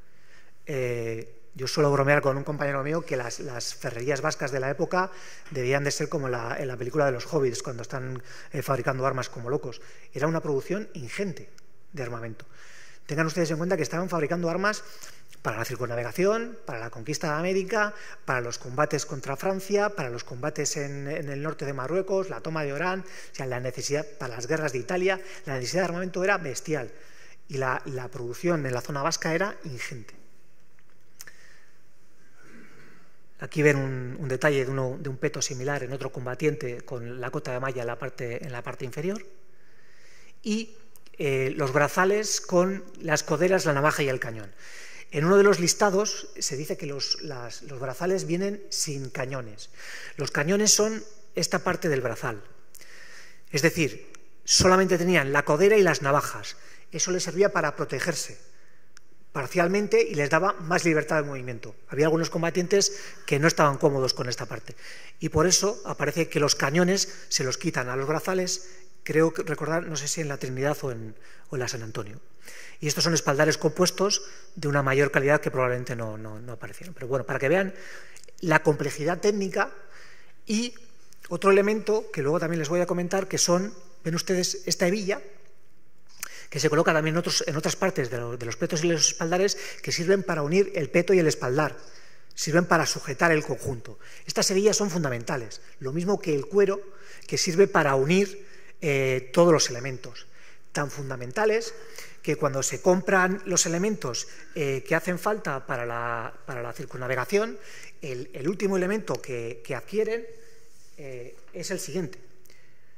Speaker 2: Yo suelo bromear con un compañero mío que las ferrerías vascas de la época debían de ser como en la película de los Hobbits, cuando están fabricando armas como locos. Era una producción ingente de armamento. Tengan ustedes en cuenta que estaban fabricando armas para la circunnavegación, para la conquista de América, para los combates contra Francia, para los combates en el norte de Marruecos, la toma de Orán, o sea, la necesidad para las guerras de Italia, la necesidad de armamento era bestial y la producción en la zona vasca era ingente. Aquí ven un detalle de un peto similar en otro combatiente con la cota de malla en la parte inferior y los brazales con las coderas, la navaja y el cañón. En uno de los listados se dice que los brazales vienen sin cañones. Los cañones son esta parte del brazal. Es decir, solamente tenían la codera y las navajas. Eso les servía para protegerse parcialmente y les daba más libertad de movimiento. Había algunos combatientes que no estaban cómodos con esta parte. Y por eso aparece que los cañones se los quitan a los brazales, creo que recordar, no sé si en la Trinidad o en la San Antonio. Y estos son espaldares compuestos de una mayor calidad que probablemente no aparecieron. Pero bueno, para que vean la complejidad técnica y otro elemento que luego también les voy a comentar, que ven ustedes esta hebilla, que se coloca también en otras partes de los petos y los espaldares, que sirven para unir el peto y el espaldar, sirven para sujetar el conjunto. Estas hebillas son fundamentales, lo mismo que el cuero, que sirve para unir todos los elementos, tan fundamentales que cuando se compran los elementos que hacen falta para la circunnavegación, el último elemento que adquieren es el siguiente.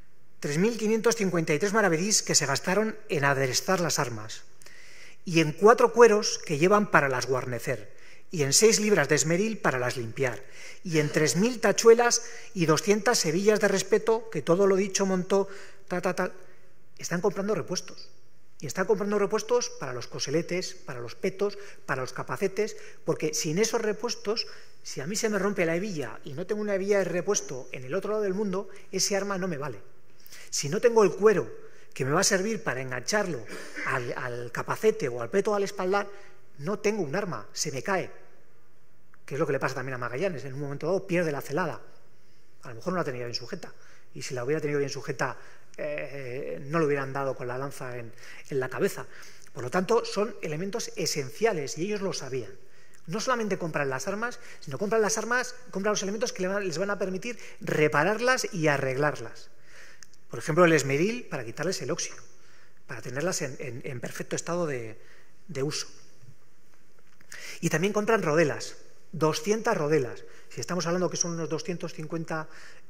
Speaker 2: 3.553 maravedís que se gastaron en aderezar las armas, y en 4 cueros que llevan para las guarnecer, y en 6 libras de esmeril para las limpiar, y en 3.000 tachuelas y 200 hebillas de respeto, que todo lo dicho montó, Están comprando repuestos. Y están comprando repuestos para los coseletes, para los petos, para los capacetes, porque sin esos repuestos, si a mí se me rompe la hebilla y no tengo una hebilla de repuesto en el otro lado del mundo, ese arma no me vale. Si no tengo el cuero que me va a servir para engancharlo al capacete o al peto o al espaldar, no tengo un arma, se me cae. Que es lo que le pasa también a Magallanes, en un momento dado pierde la celada. A lo mejor no la tenía bien sujeta, y si la hubiera tenido bien sujeta, no le hubieran dado con la lanza en la cabeza. Por lo tanto, son elementos esenciales y ellos lo sabían. No solamente compran las armas, sino compran los elementos que les van a permitir repararlas y arreglarlas. Por ejemplo, el esmeril para quitarles el óxido, para tenerlas en perfecto estado de uso. Y también compran rodelas, 200 rodelas. Si estamos hablando que son unos 250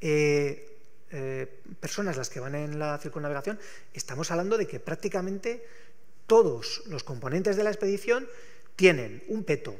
Speaker 2: personas las que van en la circunnavegación, estamos hablando de que prácticamente todos los componentes de la expedición tienen un peto,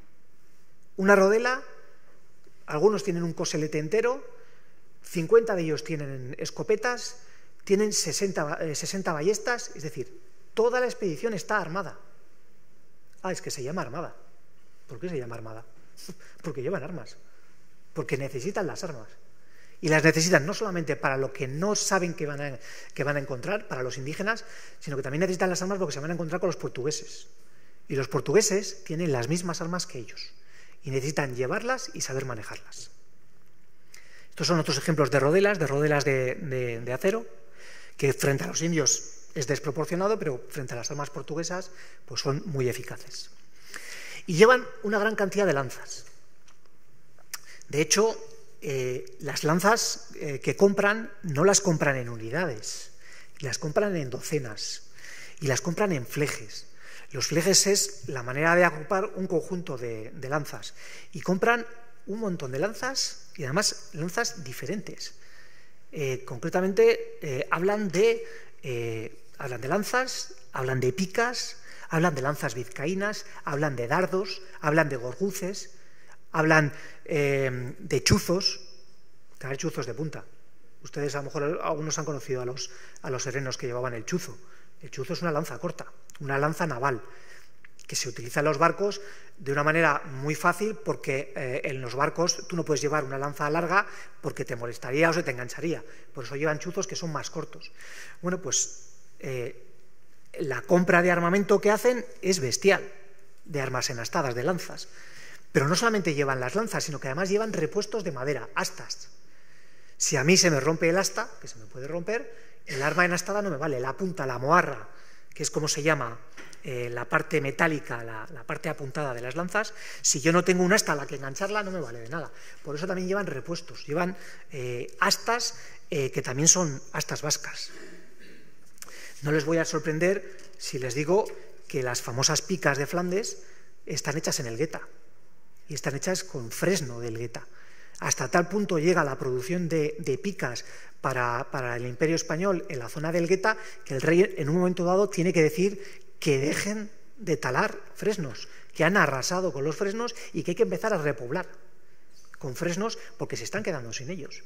Speaker 2: una rodela, algunos tienen un coselete entero, 50 de ellos tienen escopetas, tienen 60 ballestas, es decir, toda la expedición está armada. Es que se llama armada. ¿Por qué se llama armada? Porque llevan armas, porque necesitan las armas. Y las necesitan no solamente para lo que no saben que van a encontrar, para los indígenas, sino que también necesitan las armas porque se van a encontrar con los portugueses. Y los portugueses tienen las mismas armas que ellos, y necesitan llevarlas y saber manejarlas. Estos son otros ejemplos de rodelas de acero, que frente a los indios es desproporcionado, pero frente a las armas portuguesas pues son muy eficaces. Y llevan una gran cantidad de lanzas. De hecho, las lanzas que compran no las compran en unidades, las compran en docenas y las compran en flejes. Los flejes es la manera de agrupar un conjunto de lanzas, y compran un montón de lanzas, y además lanzas diferentes. Concretamente hablan de lanzas, hablan de picas, hablan de lanzas vizcaínas, hablan de dardos, hablan de gorguces, hablan de chuzos, traer chuzos de punta. Ustedes a lo mejor algunos han conocido a los serenos que llevaban el chuzo. El chuzo es una lanza corta, una lanza naval, que se utiliza en los barcos de una manera muy fácil, porque en los barcos tú no puedes llevar una lanza larga porque te molestaría o se te engancharía. Por eso llevan chuzos que son más cortos. Bueno, pues la compra de armamento que hacen es bestial, de armas enastadas, de lanzas. Pero no solamente llevan las lanzas, sino que además llevan repuestos de madera, astas. Si a mí se me rompe el asta, que se me puede romper, el arma enastada no me vale. La punta, la moarra, que es como se llama la parte metálica, la parte apuntada de las lanzas, si yo no tengo un asta a la que engancharla, no me vale de nada. Por eso también llevan repuestos, llevan astas que también son astas vascas. No les voy a sorprender si les digo que las famosas picas de Flandes están hechas en Elgueta, y están hechas con fresno de Elgueta. Hasta tal punto llega la producción de picas para el Imperio Español en la zona de Elgueta, que el rey en un momento dado tiene que decir que dejen de talar fresnos, que han arrasado con los fresnos y que hay que empezar a repoblar con fresnos porque se están quedando sin ellos.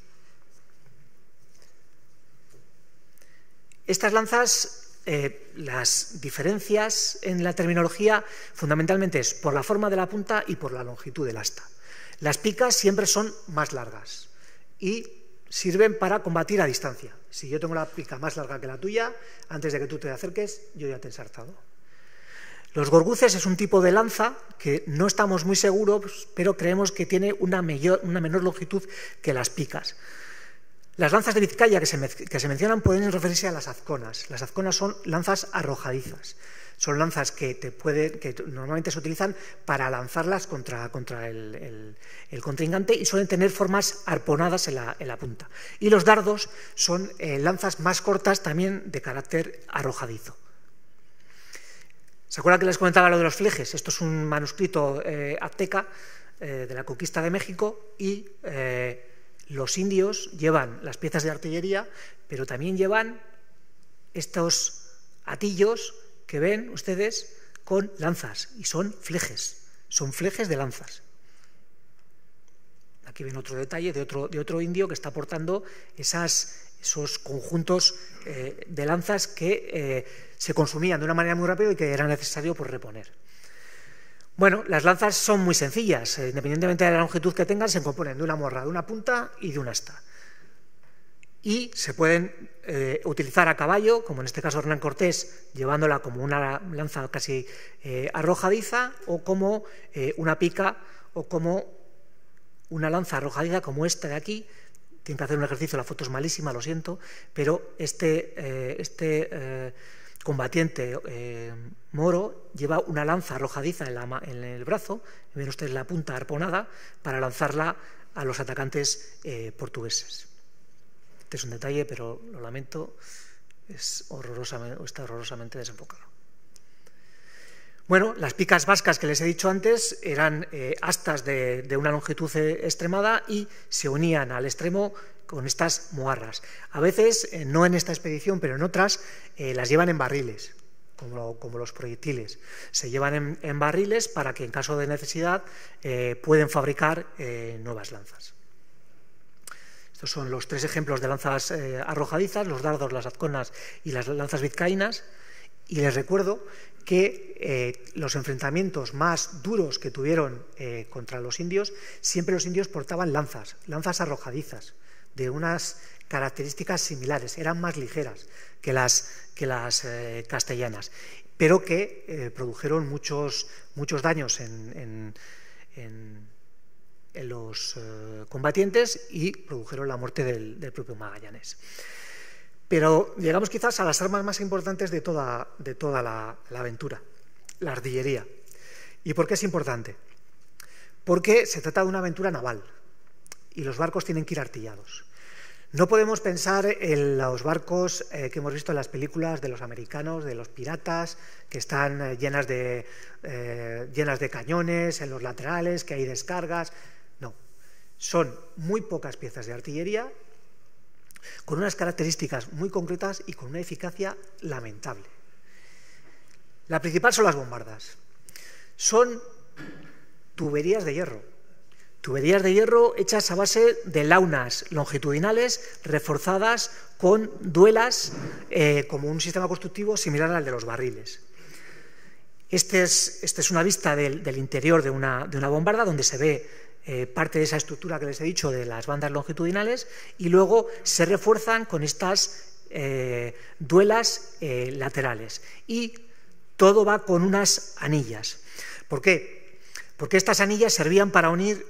Speaker 2: Estas lanzas, las diferencias en la terminología fundamentalmente es por la forma de la punta y por la longitud del asta. Las picas siempre son más largas y sirven para combatir a distancia. Si yo tengo la pica más larga que la tuya, antes de que tú te acerques, yo ya te he ensartado. Los gorguces es un tipo de lanza que no estamos muy seguros, pero creemos que tiene una menor longitud que las picas. Las lanzas de Vizcaya que se mencionan pueden referirse a las azconas. Las azconas son lanzas arrojadizas. Son lanzas que normalmente se utilizan para lanzarlas contra el contrincante, y suelen tener formas arponadas en la punta. Y los dardos son lanzas más cortas, también de carácter arrojadizo. ¿Se acuerdan que les comentaba lo de los flejes? Esto es un manuscrito azteca de la conquista de México, y Los indios llevan las piezas de artillería, pero también llevan estos atillos que ven ustedes con lanzas, y son flejes de lanzas. Aquí ven otro detalle de otro indio que está portando esos conjuntos de lanzas que se consumían de una manera muy rápida y que era necesario pues, reponer. Bueno, las lanzas son muy sencillas, independientemente de la longitud que tengan, se componen de una morra, de una punta y de una asta. Y se pueden utilizar a caballo, como en este caso Hernán Cortés, llevándola como una lanza casi arrojadiza, o como una pica, o como una lanza arrojadiza como esta de aquí. Tienen que hacer un ejercicio, la foto es malísima, lo siento, pero este combatiente moro lleva una lanza arrojadiza en el brazo, ven ustedes la punta arponada, para lanzarla a los atacantes portugueses. Este es un detalle, pero lo lamento, está horrorosamente desenfocado. Bueno, las picas vascas que les he dicho antes eran astas de una longitud extremada y se unían al extremo con estas moarras. A veces, no en esta expedición, pero en otras, las llevan en barriles, como los proyectiles. Se llevan en barriles para que en caso de necesidad pueden fabricar nuevas lanzas. Estos son los 3 ejemplos de lanzas arrojadizas, los dardos, las azconas y las lanzas vizcaínas. Y les recuerdo que los enfrentamientos más duros que tuvieron contra los indios, siempre los indios portaban lanzas arrojadizas, de unas características similares, eran más ligeras que las castellanas, pero que produjeron muchos daños en los combatientes y produjeron la muerte del propio Magallanes. Pero llegamos quizás a las armas más importantes de toda la aventura, la artillería. ¿Y por qué es importante? Porque se trata de una aventura naval y los barcos tienen que ir artillados. No podemos pensar en los barcos que hemos visto en las películas de los americanos, de los piratas, que están llenas de cañones en los laterales, que hay descargas. No, son muy pocas piezas de artillería, con unas características muy concretas y con una eficacia lamentable. La principal son las bombardas. Son tuberías de hierro hechas a base de launas longitudinales reforzadas con duelas como un sistema constructivo similar al de los barriles. Esta es una vista del interior de una bombarda donde se ve parte de esa estructura que les he dicho de las bandas longitudinales y luego se refuerzan con estas duelas laterales y todo va con unas anillas. ¿Por qué? Porque estas anillas servían para unir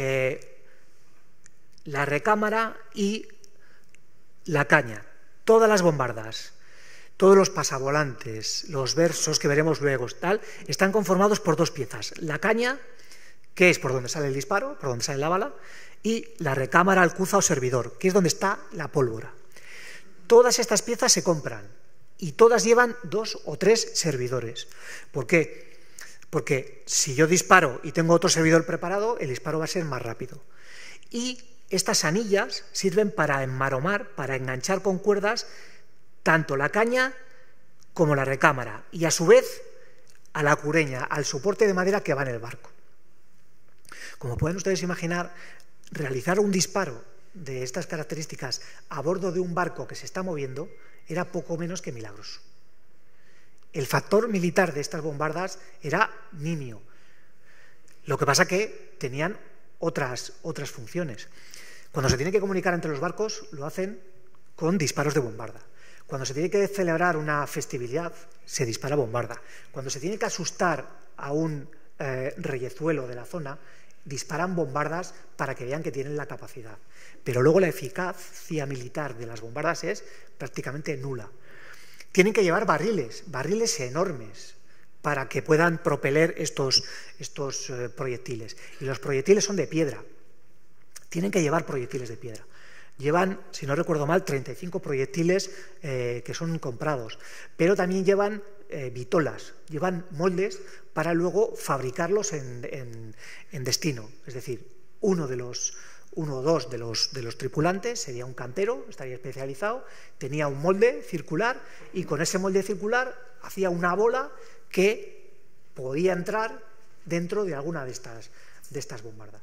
Speaker 2: la recámara y la caña. Todas las bombardas, todos los pasavolantes, los versos que veremos luego, están conformados por 2 piezas. La caña, que es por donde sale el disparo, por donde sale la bala, y la recámara, alcuza o servidor, que es donde está la pólvora. Todas estas piezas se compran y todas llevan 2 o 3 servidores. ¿Por qué? Porque si yo disparo y tengo otro servidor preparado, el disparo va a ser más rápido. Y estas anillas sirven para enmaromar, para enganchar con cuerdas tanto la caña como la recámara y a su vez a la cureña, al soporte de madera que va en el barco. Como pueden ustedes imaginar, realizar un disparo de estas características a bordo de un barco que se está moviendo era poco menos que milagroso. El factor militar de estas bombardas era nimio. Lo que pasa que tenían otras funciones. Cuando se tiene que comunicar entre los barcos, lo hacen con disparos de bombarda. Cuando se tiene que celebrar una festividad, se dispara bombarda. Cuando se tiene que asustar a un reyezuelo de la zona, disparan bombardas para que vean que tienen la capacidad. Pero luego la eficacia militar de las bombardas es prácticamente nula. Tienen que llevar barriles enormes para que puedan propeler estos proyectiles. Y los proyectiles son de piedra. Tienen que llevar proyectiles de piedra. Llevan, si no recuerdo mal, 35 proyectiles que son comprados. Pero también llevan vitolas, llevan moldes para luego fabricarlos en destino. Es decir, uno de los uno o dos de los tripulantes, sería un cantero, estaría especializado, tenía un molde circular y con ese molde circular hacía una bola que podía entrar dentro de alguna de estas bombardas.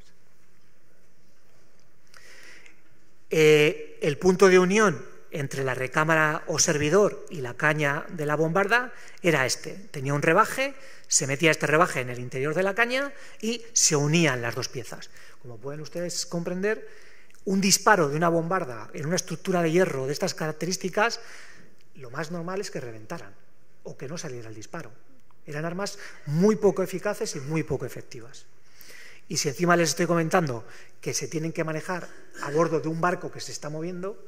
Speaker 2: El punto de unión entre la recámara o servidor y la caña de la bombarda era este. Tenía un rebaje, se metía este rebaje en el interior de la caña y se unían las dos piezas. Como pueden ustedes comprender, un disparo de una bombarda en una estructura de hierro de estas características, lo más normal es que reventaran o que no saliera el disparo. Eran armas muy poco eficaces y muy poco efectivas. Y si encima les estoy comentando que se tienen que manejar a bordo de un barco que se está moviendo,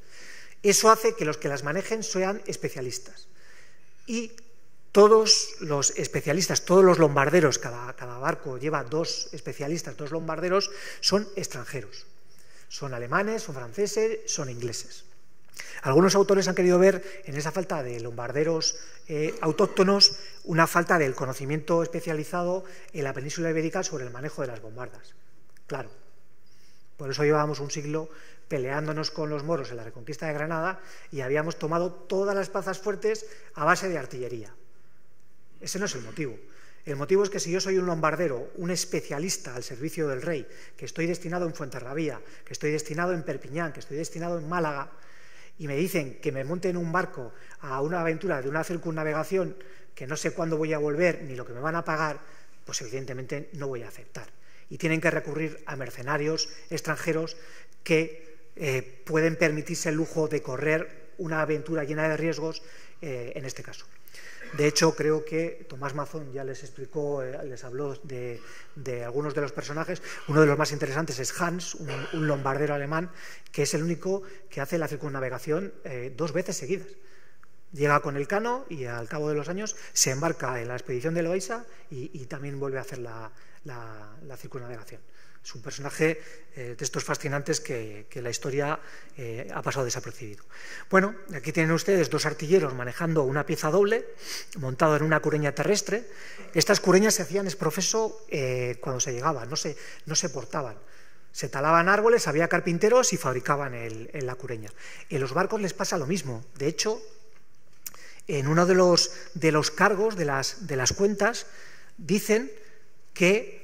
Speaker 2: eso hace que los que las manejen sean especialistas. Y todos los especialistas, todos los lombarderos, cada barco lleva dos especialistas, dos lombarderos, son extranjeros. Son alemanes, son franceses, son ingleses. Algunos autores han querido ver en esa falta de lombarderos autóctonos una falta del conocimiento especializado en la península ibérica sobre el manejo de las bombardas. Claro, por eso llevábamos un siglo peleándonos con los moros en la reconquista de Granada y habíamos tomado todas las plazas fuertes a base de artillería. Ese no es el motivo. El motivo es que si yo soy un lombardero, un especialista al servicio del rey, que estoy destinado en Fuenterrabía, que estoy destinado en Perpiñán, que estoy destinado en Málaga, y me dicen que me monte en un barco a una aventura de una circunnavegación que no sé cuándo voy a volver ni lo que me van a pagar, pues evidentemente no voy a aceptar. Y tienen que recurrir a mercenarios extranjeros que pueden permitirse el lujo de correr una aventura llena de riesgos en este caso. De hecho, creo que Tomás Mazón ya les explicó, les habló de algunos de los personajes. Uno de los más interesantes es Hans, un lombardero alemán, que es el único que hace la circunnavegación 2 veces seguidas. Llega con el Cano y al cabo de los años se embarca en la expedición de Loaiza y también vuelve a hacer la circunnavegación. Es un personaje de estos fascinantes que la historia ha pasado desapercibido. Bueno, aquí tienen ustedes 2 artilleros manejando una pieza doble, montado en una cureña terrestre. Estas cureñas se hacían exprofeso cuando se llegaba, no se portaban. Se talaban árboles, había carpinteros y fabricaban en la cureña. En los barcos les pasa lo mismo. De hecho, en uno de los cargos de las cuentas dicen que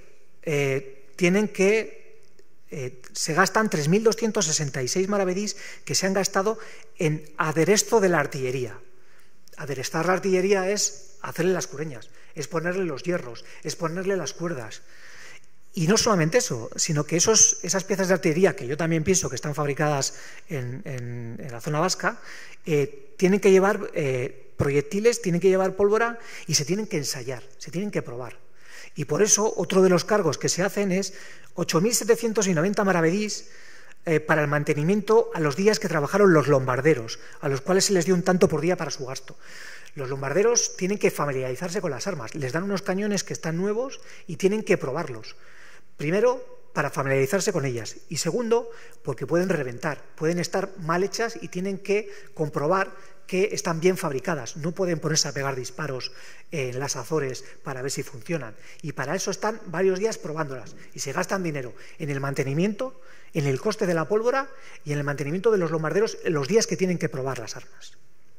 Speaker 2: se gastan 3.266 maravedís que se han gastado en aderezo de la artillería. Aderezar la artillería es hacerle las cureñas, es ponerle los hierros, es ponerle las cuerdas. Y no solamente eso, sino que esas piezas de artillería, que yo también pienso que están fabricadas en la zona vasca, tienen que llevar proyectiles, tienen que llevar pólvora y se tienen que ensayar, se tienen que probar. Y por eso otro de los cargos que se hacen es 8.790 maravedís para el mantenimiento a los días que trabajaron los lombarderos, a los cuales se les dio un tanto por día para su gasto. Los lombarderos tienen que familiarizarse con las armas, les dan unos cañones que están nuevos y tienen que probarlos. Primero, para familiarizarse con ellas y segundo, porque pueden reventar, pueden estar mal hechas y tienen que comprobar que están bien fabricadas, no pueden ponerse a pegar disparos en las Azores para ver si funcionan y para eso están varios días probándolas y se gastan dinero en el mantenimiento, en el coste de la pólvora y en el mantenimiento de los lombarderos en los días que tienen que probar las armas.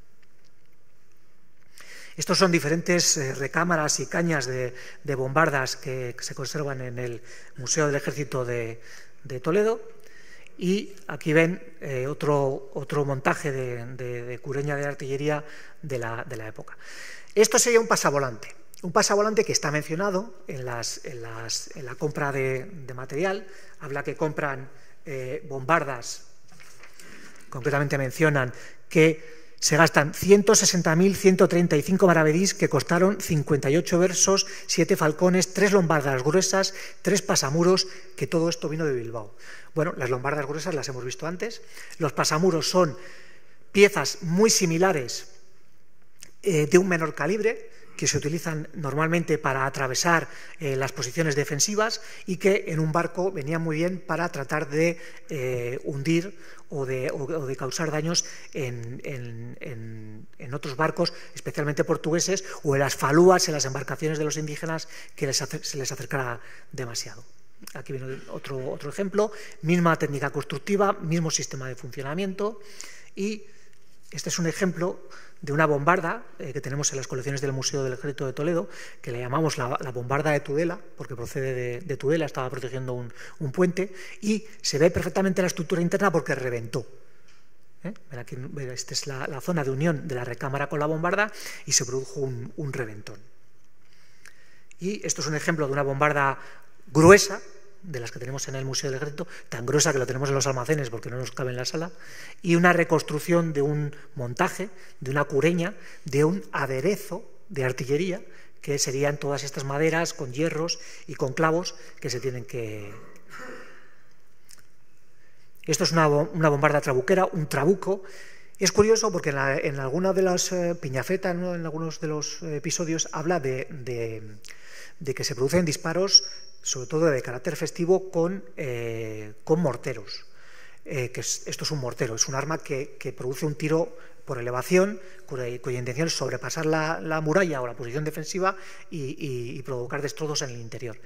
Speaker 2: Estos son diferentes recámaras y cañas de bombardas que se conservan en el Museo del Ejército de Toledo. Y aquí ven otro montaje de cureña de artillería de la época. Esto sería un pasavolante que está mencionado en la compra de material. Habla que compran bombardas, concretamente mencionan que se gastan 160.135 maravedís que costaron 58 versos, 7 falcones, 3 lombardas gruesas, 3 pasamuros, que todo esto vino de Bilbao. Bueno, las lombardas gruesas las hemos visto antes. Los pasamuros son piezas muy similares de un menor calibre, que se utilizan normalmente para atravesar las posiciones defensivas y que en un barco venían muy bien para tratar de hundir o de causar daños en otros barcos, especialmente portugueses, o en las falúas, en las embarcaciones de los indígenas, que se les acercara demasiado. Aquí viene otro ejemplo, misma técnica constructiva, mismo sistema de funcionamiento, y este es un ejemplo de una bombarda que tenemos en las colecciones del Museo del Ejército de Toledo, que le llamamos la bombarda de Tudela, porque procede de Tudela, estaba protegiendo un puente, y se ve perfectamente la estructura interna porque reventó. Esta es la zona de unión de la recámara con la bombarda y se produjo un reventón. Y esto es un ejemplo de una bombarda gruesa, de las que tenemos en el Museo del Ejército, tan gruesa que lo tenemos en los almacenes porque no nos cabe en la sala, y una reconstrucción de un montaje, de una cureña, de un aderezo de artillería, que serían todas estas maderas con hierros y con clavos que se tienen que... Esto es una bombarda trabuquera, un trabuco. Es curioso porque en alguna de las Piñafetta, ¿no?, en algunos de los episodios, habla de que se producen disparos, sobre todo de carácter festivo, con morteros. Esto es un mortero, es un arma que produce un tiro por elevación, cuya intención es sobrepasar la muralla o la posición defensiva y provocar destrozos en el interior.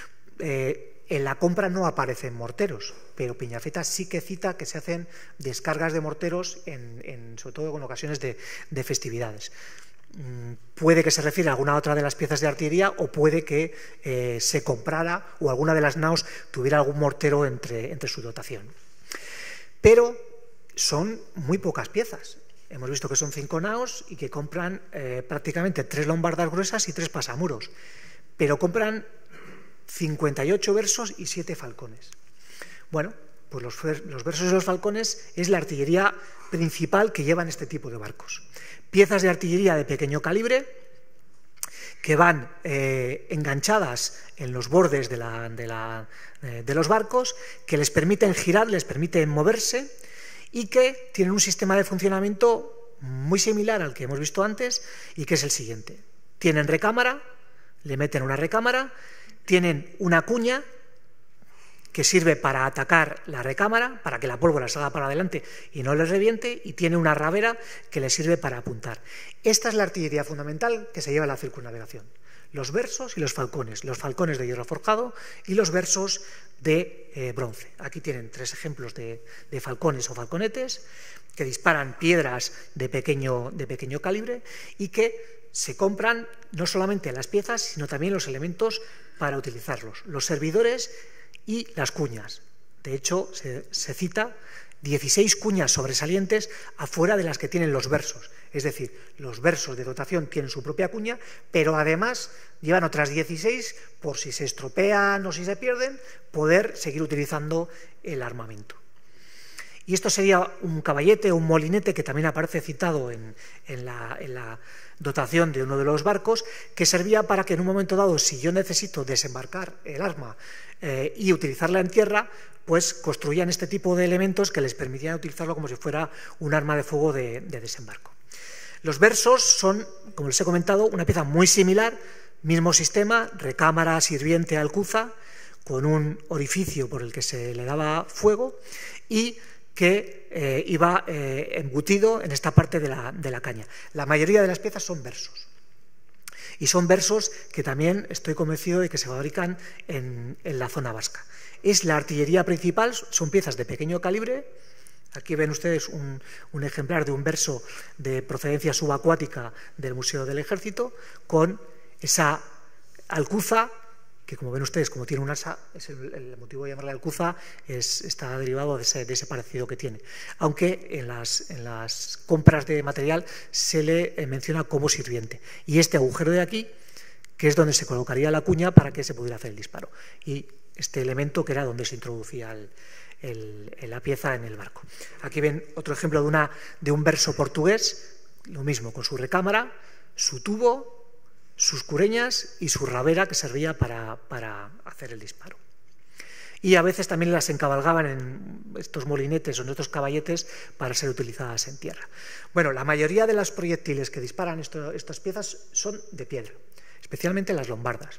Speaker 2: En la compra no aparecen morteros, pero Piñafetta sí que cita que se hacen descargas de morteros, sobre todo en ocasiones de festividades. Puede que se refiera a alguna otra de las piezas de artillería, o puede que se comprara o alguna de las naos tuviera algún mortero entre su dotación. Pero son muy pocas piezas. Hemos visto que son 5 naos y que compran prácticamente 3 lombardas gruesas y 3 pasamuros, pero compran 58 versos y 7 falcones. Bueno, pues los versos y los falcones es la artillería principal que llevan este tipo de barcos. Piezas de artillería de pequeño calibre que van enganchadas en los bordes de los barcos, que les permiten girar, les permiten moverse, y que tienen un sistema de funcionamiento muy similar al que hemos visto antes, y que es el siguiente. Tienen recámara, le meten una recámara, tienen una cuña que sirve para atacar la recámara, para que la pólvora salga para adelante y no les reviente, y tiene una rabera que le sirve para apuntar. Esta es la artillería fundamental que se lleva en la circunnavegación. Los versos y los falcones de hierro forjado y los versos de bronce. Aquí tienen 3 ejemplos de falcones o falconetes que disparan piedras de pequeño calibre y que se compran no solamente las piezas, sino también los elementos para utilizarlos, los servidores y las cuñas. De hecho, se cita 16 cuñas sobresalientes afuera de las que tienen los versos. Es decir, los versos de dotación tienen su propia cuña, pero además llevan otras 16 por si se estropean o si se pierden, poder seguir utilizando el armamento. Y esto sería un caballete o un molinete que también aparece citado en la dotación de uno de los barcos, que servía para que en un momento dado, si yo necesito desembarcar el arma y utilizarla en tierra, pues construían este tipo de elementos que les permitían utilizarlo como si fuera un arma de fuego de desembarco. Los versos son, como les he comentado, una pieza muy similar, mismo sistema, recámara, sirviente, alcuza, con un orificio por el que se le daba fuego y que iba embutido en esta parte de la caña. La mayoría de las piezas son versos. Y son versos que también estoy convencido de que se fabrican en la zona vasca. Es la artillería principal, son piezas de pequeño calibre. Aquí ven ustedes un ejemplar de un verso de procedencia subacuática del Museo del Ejército, con esa alcuza, que como ven ustedes, como tiene un asa, el motivo de llamarle alcuza está derivado de ese parecido que tiene. Aunque en las compras de material se le menciona como sirviente. Y este agujero de aquí, que es donde se colocaría la cuña para que se pudiera hacer el disparo. Y este elemento que era donde se introducía la pieza en el barco. Aquí ven otro ejemplo de un verso portugués, lo mismo, con su recámara, su tubo, sus cureñas y su rabera que servía para hacer el disparo. Y a veces también las encabalgaban en estos molinetes o en estos caballetes para ser utilizadas en tierra. Bueno, la mayoría de los proyectiles que disparan estas piezas son de piedra, especialmente las lombardas.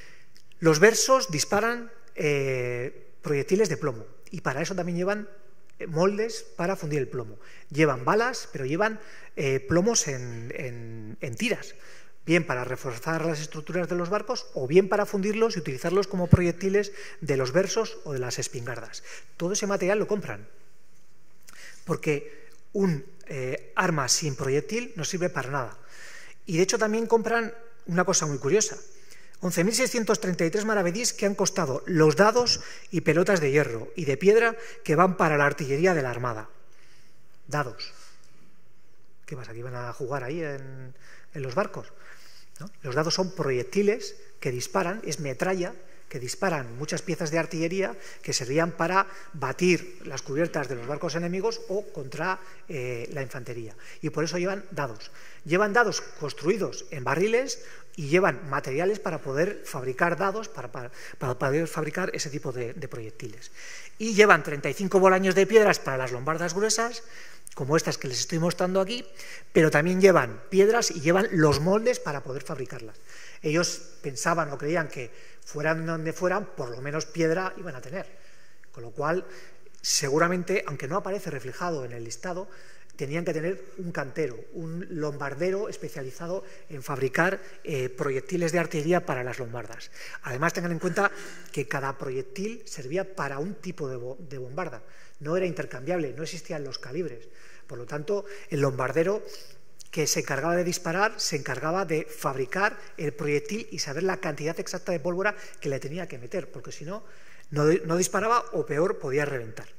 Speaker 2: Los versos disparan proyectiles de plomo y para eso también llevan moldes para fundir el plomo. Llevan balas, pero llevan plomos en tiras. bien para reforzar las estructuras de los barcos o bien para fundirlos y utilizarlos como proyectiles de los versos o de las espingardas. Todo ese material lo compran, porque un arma sin proyectil no sirve para nada. Y de hecho también compran una cosa muy curiosa: 11.633 maravedís que han costado los dados y pelotas de hierro y de piedra que van para la artillería de la Armada. Dados. ¿Qué pasa? ¿Que iban a jugar ahí en los barcos? ¿No? Los dados son proyectiles que disparan, es metralla, que disparan muchas piezas de artillería que servían para batir las cubiertas de los barcos enemigos o contra la infantería. Y por eso llevan dados. Llevan dados construidos en barriles y llevan materiales para poder fabricar dados, para poder fabricar ese tipo de proyectiles. Y llevan 35 bolaños de piedras para las lombardas gruesas, como estas que les estoy mostrando aquí, pero también llevan piedras y llevan los moldes para poder fabricarlas. Ellos pensaban o creían que fueran donde fueran, por lo menos piedra iban a tener. Con lo cual, seguramente, aunque no aparece reflejado en el listado, tenían que tener un cantero, un lombardero especializado en fabricar proyectiles de artillería para las lombardas. Además, tengan en cuenta que cada proyectil servía para un tipo de bombarda. No era intercambiable, no existían los calibres. Por lo tanto, el lombardero que se encargaba de disparar, se encargaba de fabricar el proyectil y saber la cantidad exacta de pólvora que le tenía que meter, porque si no, no disparaba o peor, podía reventar.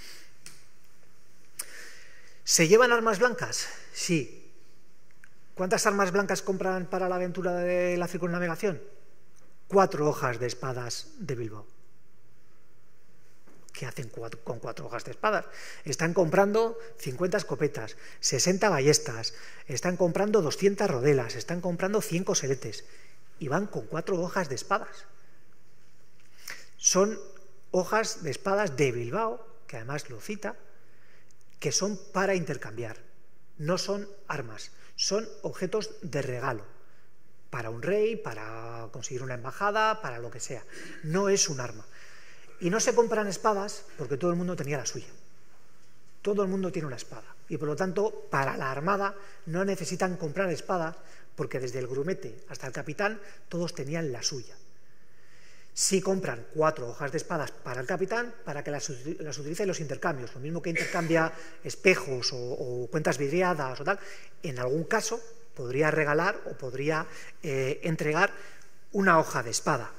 Speaker 2: ¿Se llevan armas blancas? Sí. ¿Cuántas armas blancas compran para la aventura de la circunnavegación? 4 hojas de espadas de Bilbao. ¿Qué hacen con 4 hojas de espadas? Están comprando 50 escopetas, 60 ballestas, están comprando 200 rodelas, están comprando 100 coseletes y van con 4 hojas de espadas. Son hojas de espadas de Bilbao, que además lo cita, que son para intercambiar, no son armas, son objetos de regalo, para un rey, para conseguir una embajada, para lo que sea. No es un arma. Y no se compran espadas porque todo el mundo tenía la suya. Todo el mundo tiene una espada. Y por lo tanto, para la armada no necesitan comprar espadas porque desde el grumete hasta el capitán todos tenían la suya. Sí compran 4 hojas de espadas para el capitán para que las utilice en los intercambios. Lo mismo que intercambia espejos o cuentas vidriadas o tal. En algún caso podría regalar o podría entregar una hoja de espada.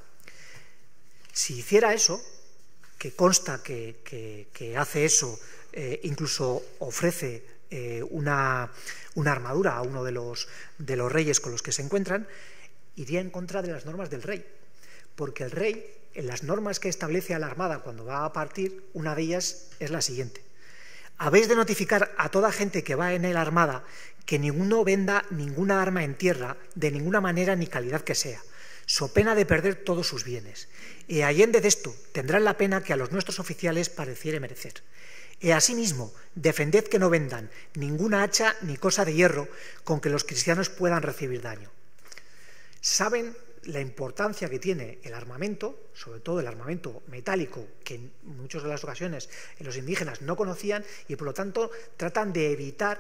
Speaker 2: Si hiciera eso, que consta que hace eso, incluso ofrece una armadura a uno de los reyes con los que se encuentran, iría en contra de las normas del rey. Porque el rey, en las normas que establece a la armada cuando va a partir, una de ellas es la siguiente: habéis de notificar a toda gente que va en la armada que ninguno venda ninguna arma en tierra, de ninguna manera ni calidad que sea, so pena de perder todos sus bienes. Y allende de esto tendrán la pena que a los nuestros oficiales pareciere merecer. Y asimismo, defended que no vendan ninguna hacha ni cosa de hierro con que los cristianos puedan recibir daño. ¿Saben la importancia que tiene el armamento, sobre todo el armamento metálico, que en muchas de las ocasiones los indígenas no conocían, y por lo tanto tratan de evitar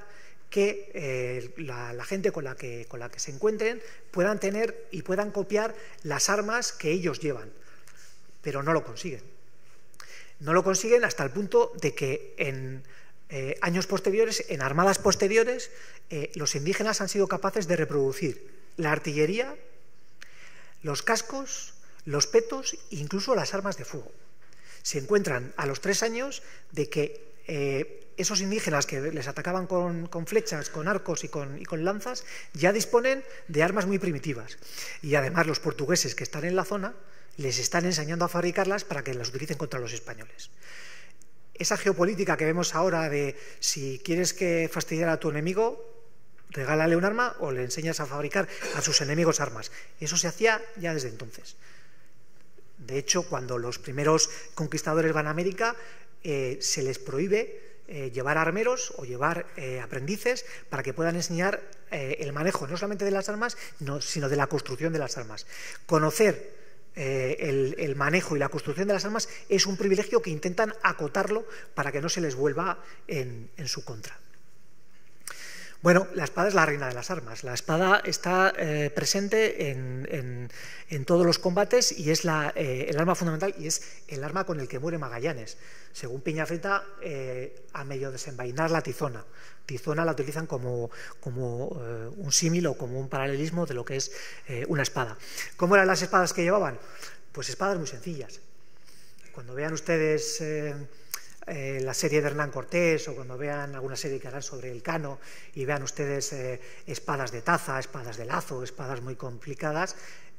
Speaker 2: que la gente con la que se encuentren puedan tener y puedan copiar las armas que ellos llevan? Pero no lo consiguen. No lo consiguen hasta el punto de que en años posteriores, en armadas posteriores, los indígenas han sido capaces de reproducir la artillería, los cascos, los petos e incluso las armas de fuego. Se encuentran a los 3 años de que esos indígenas que les atacaban con flechas, con arcos y con lanzas, ya disponen de armas muy primitivas. Y además los portugueses que están en la zona les están enseñando a fabricarlas para que las utilicen contra los españoles. Esa geopolítica que vemos ahora de si quieres que fastidiar a tu enemigo, regálale un arma o le enseñas a fabricar a sus enemigos armas. Eso se hacía ya desde entonces. De hecho, cuando los primeros conquistadores van a América, se les prohíbe llevar armeros o llevar aprendices para que puedan enseñar el manejo no solamente de las armas, sino de la construcción de las armas. Conocer el manejo y la construcción de las armas es un privilegio que intentan acotarlo para que no se les vuelva en su contra. Bueno, la espada es la reina de las armas. La espada está presente en todos los combates y es el arma fundamental y es el arma con el que muere Magallanes. Según Peñafetta, a medio desenvainar la tizona. Tizona la utilizan como un símil o como un paralelismo de lo que es una espada. ¿Cómo eran las espadas que llevaban? Pues espadas muy sencillas. Cuando vean ustedes la serie de Hernán Cortés o cuando vean alguna serie que harán sobre el Cano y vean ustedes espadas de taza, espadas de lazo, espadas muy complicadas,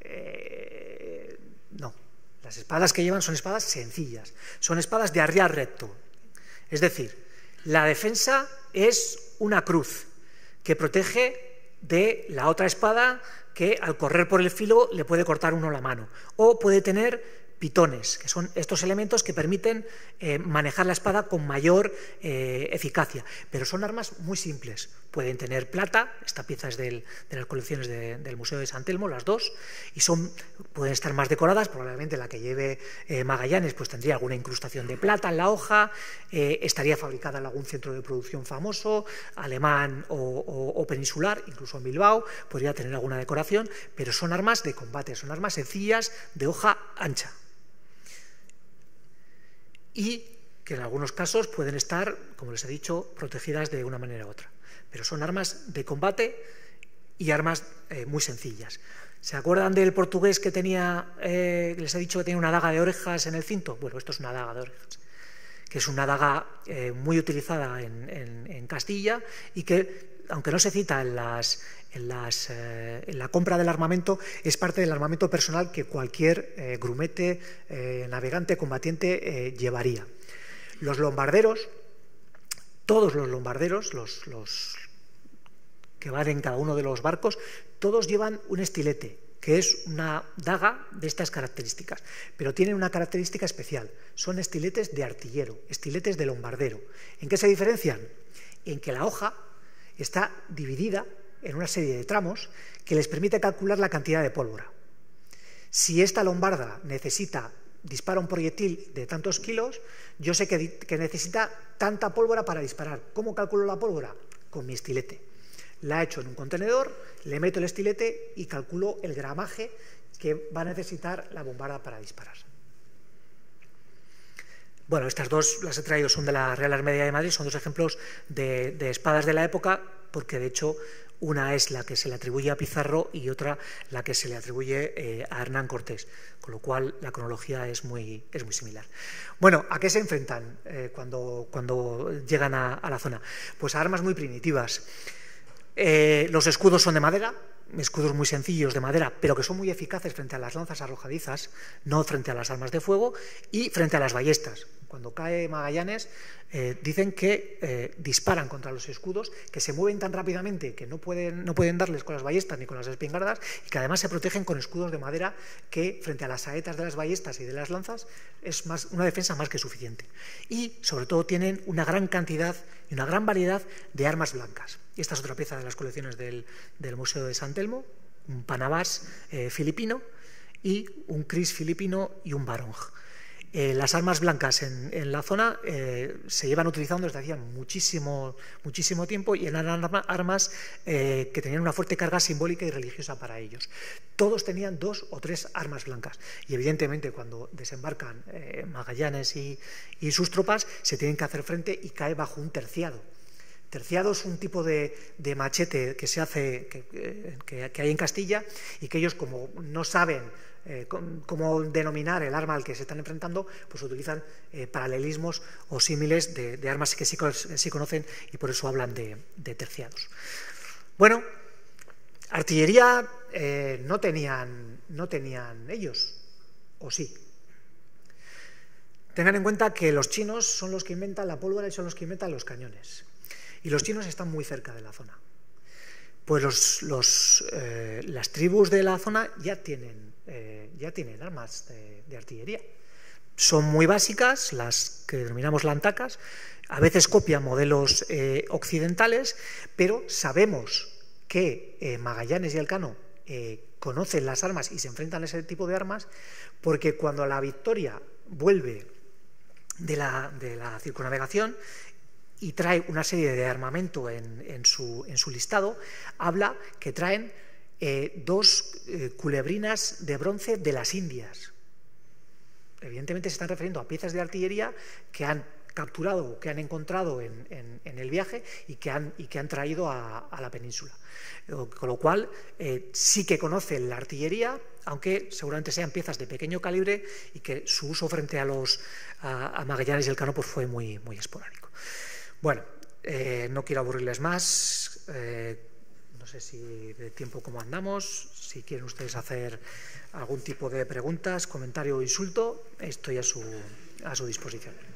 Speaker 2: no. Las espadas que llevan son espadas sencillas, son espadas de arriar recto. Es decir, la defensa es una cruz que protege de la otra espada que al correr por el filo le puede cortar uno la mano o puede tener pitones, que son estos elementos que permiten manejar la espada con mayor eficacia, pero son armas muy simples. Pueden tener plata, esta pieza es de las colecciones del Museo de San Telmo, las dos, y pueden estar más decoradas. Probablemente la que lleve Magallanes pues tendría alguna incrustación de plata en la hoja, estaría fabricada en algún centro de producción famoso, alemán o peninsular, incluso en Bilbao, podría tener alguna decoración, pero son armas de combate, son armas sencillas de hoja ancha. Y que en algunos casos pueden estar, como les he dicho, protegidas de una manera u otra. Pero son armas de combate y armas muy sencillas. ¿Se acuerdan del portugués que tenía, les he dicho que tenía una daga de orejas en el cinto? Bueno, esto es una daga de orejas, que es una daga muy utilizada en Castilla y que, aunque no se cita en la compra del armamento, es parte del armamento personal que cualquier grumete, navegante, combatiente llevaría. Los lombarderos, todos los lombarderos, los que van en cada uno de los barcos, todos llevan un estilete, que es una daga de estas características, pero tienen una característica especial, son estiletes de artillero, estiletes de lombardero. ¿En qué se diferencian? En que la hoja está dividida en una serie de tramos que les permite calcular la cantidad de pólvora. Si esta lombarda dispara un proyectil de tantos kilos, yo sé que necesita tanta pólvora para disparar. ¿Cómo calculo la pólvora? Con mi estilete. La echo en un contenedor, le meto el estilete y calculo el gramaje que va a necesitar la bombarda para disparar. Bueno, estas dos las he traído, son de la Real Armería de Madrid, son dos ejemplos de espadas de la época, porque de hecho una es la que se le atribuye a Pizarro y otra la que se le atribuye a Hernán Cortés, con lo cual la cronología es muy similar. Bueno, ¿a qué se enfrentan cuando llegan a la zona? Pues a armas muy primitivas. Los escudos son de madera, escudos muy sencillos de madera, pero que son muy eficaces frente a las lanzas arrojadizas, no frente a las armas de fuego, y frente a las ballestas. Cuando cae Magallanes, dicen que disparan contra los escudos, que se mueven tan rápidamente que no pueden darles con las ballestas ni con las espingardas, y que además se protegen con escudos de madera que, frente a las saetas de las ballestas y de las lanzas, es una defensa más que suficiente. Y, sobre todo, tienen una gran cantidad y una gran variedad de armas blancas. Y esta es otra pieza de las colecciones del Museo de San Telmo, un panabás filipino y un cris filipino y un barong. Las armas blancas en la zona se llevan utilizando desde hacía muchísimo tiempo y eran armas que tenían una fuerte carga simbólica y religiosa para ellos. Todos tenían 2 o 3 armas blancas y evidentemente cuando desembarcan Magallanes y sus tropas se tienen que hacer frente y cae bajo un terciado. Terciado es un tipo de machete que se hace, que hay en Castilla y que ellos, como no saben cómo denominar el arma al que se están enfrentando, pues utilizan paralelismos o símiles de armas que sí conocen y por eso hablan de terciados. Bueno, artillería no tenían ellos, ¿o sí? Tengan en cuenta que los chinos son los que inventan la pólvora y son los que inventan los cañones. Y los chinos están muy cerca de la zona. Pues las tribus de la zona ya tienen armas de artillería. Son muy básicas, las que denominamos lantacas, a veces copian modelos occidentales, pero sabemos que Magallanes y Elcano conocen las armas y se enfrentan a ese tipo de armas, porque cuando la Victoria vuelve de la circunnavegación y trae una serie de armamento en su listado, habla que traen 2 culebrinas de bronce de las Indias. Evidentemente se están refiriendo a piezas de artillería que han capturado o que han encontrado en el viaje y que han traído a la península. Con lo cual sí que conocen la artillería, aunque seguramente sean piezas de pequeño calibre y que su uso frente a Magallanes y Elcano pues fue muy, muy esporádico. Bueno, no quiero aburrirles más. No sé si de tiempo como andamos. Si quieren ustedes hacer algún tipo de preguntas, comentario o insulto, estoy a su disposición.